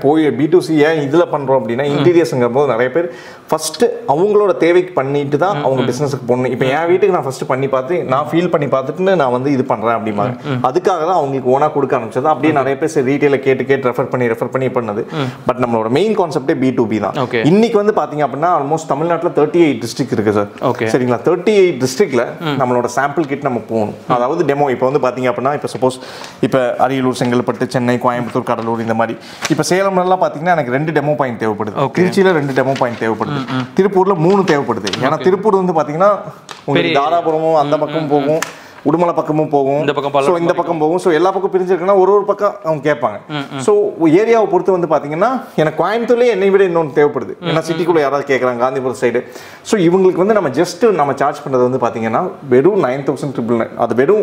ஏன் இதில் பண்ணுறோம் அப்படின்னா, இன்டீரியர்ஸுங்கிற போது நிறைய பேர் ஃபர்ஸ்ட் அவங்களோட தேவைக்கு பண்ணிட்டு தான் அவங்க பிசினஸ்க்கு போகணும். இப்போ என் வீட்டுக்கு நான் ஃபர்ஸ்ட் பண்ணி பார்த்து நான் ஃபீல் பண்ணி பார்த்துட்டு நான் வந்து இது பண்றேன் அப்படிமா. அதுக்காக தான் அவங்களுக்கு ஓனா கொடுக்க ஆரம்பிச்சது. அப்படியே நிறைய பேர் ரீட்டைல கேட்டு ரெஃபர் பண்ணி பண்ணது. பட் நம்மளோட மெயின் கான்செப்டே B2B தான். இன்னைக்கு வந்து பாத்தீங்க அப்படின்னா ஆல்மோஸ்ட் தமிழ்நாட்டுல 38 டிஸ்ட்ரிக்ட் இருக்கு சார். சரிங்களா? 38 டிஸ்ட்ரிக்ட்ல நம்மளோட சாம்பிள் கிட் நம்ம போகணும். அதாவது டெமோ. இப்போ வந்து பாத்தீங்க அப்படின்னா இப்போ சப்போஸ் இப்போ அரியலூர், செங்கல்பட்டு, சென்னை, கோயம்புத்தூர், கடலூர் இந்த மாதிரி. இப்போ சேலம்லாம் பாத்தீங்கன்னா எனக்கு 2 டெமோ பாயிண்ட் தேவைப்படுது. திருச்சியில 2 டெமோ பாயிண்ட் தேவைப்படுது. திருப்பூர்ல 3 தேவைப்படுது. ஏன்னா திருப்பூர் வந்து பாத்தீங்கன்னா உங்களுக்கு தாராபுரமும் அந்த பக்கம் போகும், உடுமலை பக்கமும் போகும், இந்த பக்கம் போகும். ஸோ எல்லா பக்கம் பிரிஞ்சிருக்குன்னா ஒரு பக்கம் அவங்க கேட்பாங்க. ஸோ ஏரியாவை பொறுத்து வந்து பார்த்தீங்கன்னா எனக்கு கோயம்புத்தூர்லேயே என்னை விட இன்னொன்று தேவைப்படுது. ஏன்னா சிட்டிக்குள்ளே யாராவது கேட்குறாங்க, காந்திபுரம் சைடு. ஸோ இவங்களுக்கு வந்து நம்ம ஜஸ்ட் நம்ம சார்ஜ் பண்ணுறது வந்து பார்த்தீங்கன்னா வெறும் 9,999. அது வெறும்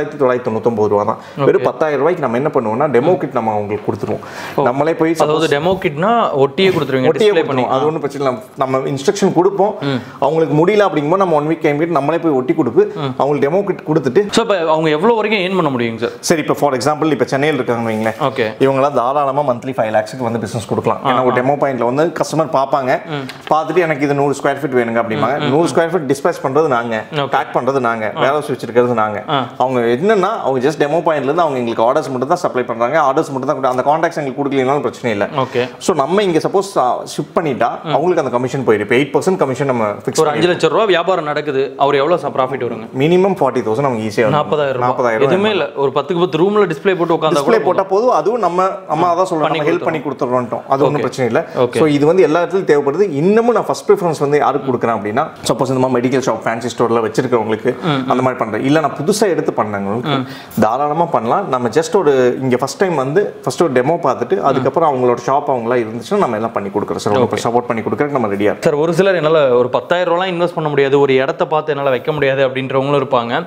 9,999 ரூபா தான். வெறும் 10,000 ரூபாய்க்கு நம்ம என்ன பண்ணுவோம்னா டெமோ கிட் நம்ம அவங்களுக்கு கொடுத்துருவோம். நம்மளே போய் டெமோ கிட்னா ஒட்டியே கொடுத்துருவீங்க. ஒட்டியே பண்ணுவோம். அது ஒன்றும் பிரச்சனை இல்லை. நம்ம இன்ஸ்ட்ரக்ஷன் கொடுப்போம். அவங்களுக்கு முடியல அப்படிங்கும்போது நம்ம 1 வீக் டைம் கிட்ட நம்மளே போய் ஒட்டி கொடுத்து அவங்களுக்கு டெமோ கிட் கொடுத்துட்டு சோ இப்போ அவங்க எவ்வளவு வரைக்கும் ஏர்ன் பண்ண முடியுங்க சார்? சரி, இப்போ ஃபார் எக்ஸாம்பிள் இப்போ சென்னையில் இருக்காங்க வைங்களேன். ஓகே. இவங்களாம் தாராளமாக மந்த்லி 5 lakhsக்கு வந்து பிசினஸ் கொடுக்கலாம். ஏன்னா ஒரு டெமோ பாயிண்ட்ல வந்து கஸ்டமர் பார்ப்பாங்க, பார்த்துட்டு எனக்கு இது 100 ஸ்கொயர் ஃபீட் வேணுங்க அப்படிம்பாங்க. 100 ஸ்கொயர் ஃபீட் டிஸ்பேச் பண்றது நாங்க, பேக் பண்றது நாங்க, வேர் ஹவுஸ் வச்சிருக்கிறது நாங்க. அவங்க என்னன்னா அவங்க ஜஸ்ட் டெமோ பாயிண்ட்ல இருந்து அவங்க எங்களுக்கு ஆர்டர்ஸ் மட்டும் தான் சப்ளை பண்றாங்க. ஆர்டர்ஸ் மட்டும் தான், அந்த கான்டாக்ட்ஸ் எங்களுக்கு கொடுக்கலனாலும் பிரச்சனை இல்லை. ஓகே. ஸோ நம்ம இங்க சப்போஸ் ஷிப் பண்ணிட்டா அவங்களுக்கு அந்த கமிஷன் போயிடும். இப்போ 8% கமிஷன் நம்ம ஃபிக்ஸ். ஒரு 5 லட்சம் ரூபாய் வியாபாரம் நடக்குது, அவர் எவ்வளவு ப்ராஃபிட் வருங்க? மினிமம் 40,000 அவங்க ஈஸியா 40,000 எதுவுமே இல்ல. ஒரு 10க்கு 10 ரூம்ல டிஸ்ப்ளே போட்டு உட்கார்ந்தா டிஸ்ப்ளே போட்டா போதும். அதுவும் நம்ம அதான் சொல்றோம், ஹெல்ப் பண்ணி கொடுத்துறோம். அது ஒன்றும் பிரச்சனை இல்லை. ஸோ இது வந்து எல்லா இடத்துலையும் தேவைப்படுது. இன்னமும் நான் ஃபர்ஸ்ட் ப்ரிஃபரன்ஸ் வந்து யாருக்கு கொடுக்குறேன் அப்படின்னா, சப்போஸ் இந்த மாதிரி மெடிக்கல் ஷாப், ஃபேன்சி ஸ்டோர்ல வச்சிருக்கவங்களுக்கு அந்த மாதிரி பண்றேன். இல்லை நான் புதுசாக எடுத்து பண்ணவங்களுக்கு தாராளமாக பண்ணலாம். நம்ம ஜஸ்ட் ஒரு இங்கே ஃபர்ஸ்ட் டைம் வந்து ஃபர்ஸ்ட் ஒரு டெமோ பார்த்துட்டு அதுக்கப்புறம் அவங்களோட ஷாப் அவங்களா இருந்துச்சுன்னா நம்ம எல்லாம் பண்ணி கொடுக்குறோம் சார். உங்களுக்கு சப்போர்ட் பண்ணி கொடுக்குறதுக்கு நம்ம ரெடியா சார். ஒரு சிலர் என்னால் ஒரு 10,000 ரூபாய் இன்வெஸ்ட் பண்ண முடியாது, ஒரு இடத்த பார்த்து என்னால் வைக்க முடியாது அப்படின்றவங்களும் இருப்பாங்க. ஸோ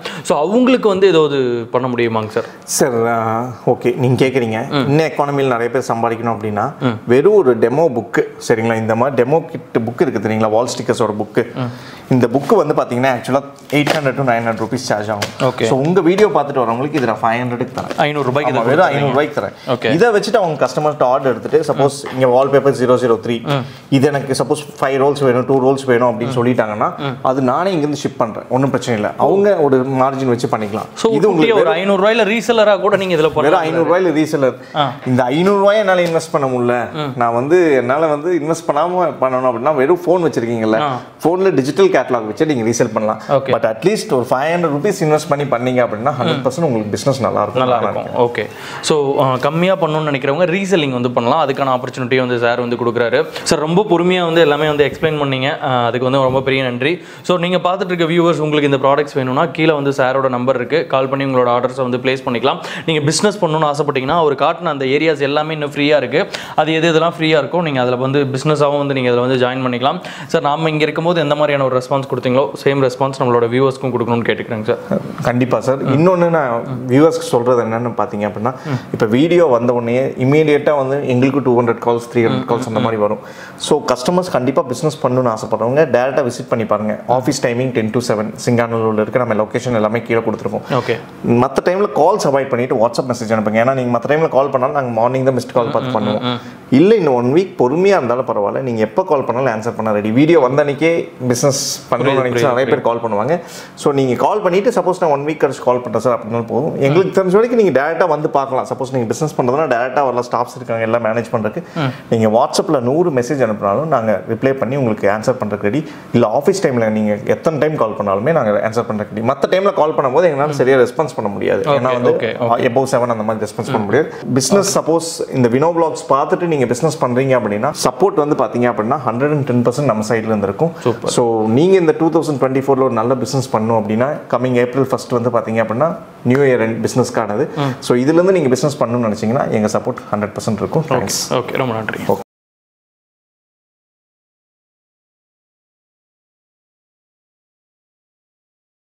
அவங்களுக்கு வந்து ஏதாவது பண்ண முடியுமாங்க சார்? சார் ஓகே, நீங்கள் கேட்குறீங்க இன்னும் எக்கானமியில் நிறைய பேர் சம்பாதிக்கணும் அப்படின்னா வெறும் ஒரு டெமோ புக்கு சரிங்களா, இந்த மாதிரி டெமோ கிட் புக்கு இருக்குது தெரியுங்களா, வால் ஸ்டிக்கர்ஸோட புக்கு. இந்த புக்கு வந்து பார்த்தீங்கன்னா ஆக்சுவலாக 800 to 900 rupees சார்ஜ் ஆகும். ஓகே, ஸோ உங்கள் வீடியோ பார்த்துட்டு வரவங்களுக்கு இதில் 500க்கு தரேன், 500 ரூபாய்க்கு வெறும் 500 ரூபாய்க்கு தரேன். ஓகே, இதை வச்சுட்டு அவங்க கஸ்டமர்கிட்ட ஆர்டர் எடுத்துட்டு சப்போஸ் இங்கே வால்பேப்பர் 003 இது எனக்கு சப்போஸ் 5 rolls வேணும் 2 rolls வேணும் அப்படின்னு சொல்லிட்டாங்கன்னா அது நானே இங்கேருந்து ஷிப் பண்ணுறேன், ஒன்றும் பிரச்சனை இல்லை. அவங்க ஒரு மார்ஜின் வச்சு பண்ணிக்கலாம். ஸோ இது உங்களுக்கு ஒரு 500 ரூபாயில ரீசெல்லராக கூட நீங்கள் இதில் வெறும் 500 ரூபாயில ரீசெல்லர். இந்த 500 ரூபாயை என்னால் இன்வெஸ்ட் பண்ண முடியல, நான் வந்து என்னால் வந்து இன்வெஸ்ட் பண்ணாமல் பண்ணணும் அப்படின்னா வெறும் ஃபோன் வச்சிருக்கீங்கல்ல, ஃபோனில் டிஜிட்டல் கேட்டலாக் வச்சு நீங்கள் ரீசெல் பண்ணலாம். பட் அட்லீஸ்ட் ஒரு 500 rupees இன்வெஸ்ட் பண்ணீங்க அப்படின்னா 100% உங்களுக்கு பிஸ்னஸ் நல்லா இருக்கும். ஓகே, ஸோ கம்மியாக பண்ணணும்னு நினைக்கிறவங்க ரீசெல்லிங் வந்து பண்ணலாம், அதுக்கான ஆப்பர்ச்சுனிட்டியை வந்து சார் வந்து கொடுக்குறாரு. சார் ரொம்ப பொறுமையாக வந்து எல்லாமே வந்து எக்ஸ்பிளைன் பண்ணீங்க, அதுக்கு வந்து ரொம்ப பெரிய நன்றி. ஸோ நீங்கள் பார்த்துட்டு இருக்க வியூவர்ஸ் உங்களுக்கு இந்த ப்ராடக்ட்ஸ் வேணும்னா கீழே வந்து சாரோட நம்பர் இருக்குது, கால் பண்ணி உங்களோட ஆர்டர்ஸை வந்து ப்ளேஸ் பண்ணிக்கலாம். நீங்கள் பிஸ்னஸ் பண்ணணும்னு ஆசைப்பட்டீங்கன்னா ஒரு காட்டின அந்த ஏரியாஸ் எல்லாமே இன்னும் ஃப்ரீயாக இருக்குது, அது எதெல்லாம் ஃப்ரீயாக இருக்கும் நீங்கள் அதில் வந்து பிஸ்னஸாகவும் வந்து நீங்கள் அதில் வந்து ஜாயின் பண்ணிக்கலாம். சார் நாம் இங்கே இருக்கும்போது எந்த மாதிரியான ஒரு ரெஸ்பான்ஸ் கொடுத்தீங்களோ சேம் ரெஸ்பான்ஸ் நம்மளோட வியூவர்ஸ்க்கும் கொடுக்கணும்னு கேட்டுக்கிறேங்க சார். கண்டிப்பாக சார். இன்னொன்று நான் வியூவர்ஸ்க்கு சொல்கிறது என்னென்னு பார்த்தீங்க அப்படின்னா, இப்போ வீடியோ வந்த உடனே இமீடியட்டாக வந்து எங்களுக்கு 200 calls 300 calls அந்த மாதிரி வரும். ஸோ கஸ்டமர்ஸ் கண்டிப்பாக பிஸ்னஸ் பண்ணணும்னு ஆசைப்படுறவங்க டேரெக்டாக விசிட் பண்ணி பாருங்க. ஆஃபீஸ் டைமிங் 10 to 7 சிங்கானூரில் இருக்க நம்ம லொக்கேஷன் எல்லாமே கீழே கொடுத்துருக்கோம். ஓகே, மற்ற டைமில் கால்ஸ் அவாய்ட் பண்ணிவிட்டு வாட்ஸ்அப் மெசேஜ் அனுப்புங்க. ஏன்னா நீங்கள் மற்ற டைமில் கால் பண்ணாலும் நாங்கள் மார்னிங் தான் மிஸ்ட் கால் பார்த்து பண்ணுவோம். இல்லை இன்னும் 1 week பொறுமையாக இருந்தாலும் பரவாயில்ல, நீங்கள் எப்போ கால் பண்ணாலும் ஆன்சர் பண்ண ரெடி. வீடியோ வந்த அன்றைக்கே பிஸ்னஸ் பண்ணணும்னு நினைச்சு நிறைய பேர் கால் பண்ணுவாங்க. ஸோ நீங்கள் கால் பண்ணிவிட்டு சப்போஸ் நான் 1 week கழிச்சு கால் பண்ணுறேன் சார் அப்படின்னாலும் போதும். எங்களுக்கு தெரிஞ்ச வரைக்கும் நீங்கள் டேரெக்டாக வந்து பார்க்கலாம். சப்போஸ் நீங்கள் பிஸ்னஸ் பண்ணுறதுனா டேரெக்டாக வரலாம், ஸ்டாஃப்ஸ் இருக்காங்க எல்லாம் மேனேஜ் பண்ணுறதுக்கு. நீங்கள் வாட்ஸ்அப்பில் 100 மெசேஜ் அனுப்பினாலும் நாங்கள் ரிப்ளை பண்ணி உங்களுக்கு ஆன்சர் பண்ணுறதுக்கு ரெடி. இல்லை ஆஃபீஸ் டைமில் நீங்கள் எத்தனை டைம் கால் பண்ணாலுமே நாங்கள் ஆன்சர் பண்ணுறதுக்கு ரெடி. மற்ற டைமில் கால் பண்ணும்போது எங்களால் சரியாக ரெஸ்பான்ஸ் பண்ண முடியாது, ஏன்னா வந்து above 7 அந்த மாதிரி ரெஸ்பான்ஸ் பண்ண முடியாது. பிஸ்னஸ் சப்போஸ் இந்த வினோ பிளாக்ஸ் பார்த்துட்டு நீங்கள் பிஸ்னஸ் பண்ணுறீங்க அப்படின்னா சப்போர்ட் வந்து பார்த்தீங்க அப்படின்னா 110% நம்ம சைடில் இருந்து இருக்கும். ஸோ நீங்கள் இந்த 2024 ஒரு நல்ல பிஸ்னஸ் பண்ணணும் அப்படின்னா கம்மிங் April 1 வந்து பார்த்தீங்க அப்படின்னா நியூ இயர் பிஸ்னஸ்க்கானது. ஸோ இதுலேருந்து நீங்கள் பிஸ்னஸ் பண்ணணும்னு நினச்சிங்கன்னா எங்கள் சப்போர்ட் 100% இருக்கும். ஓகே, ரொம்ப நன்றி.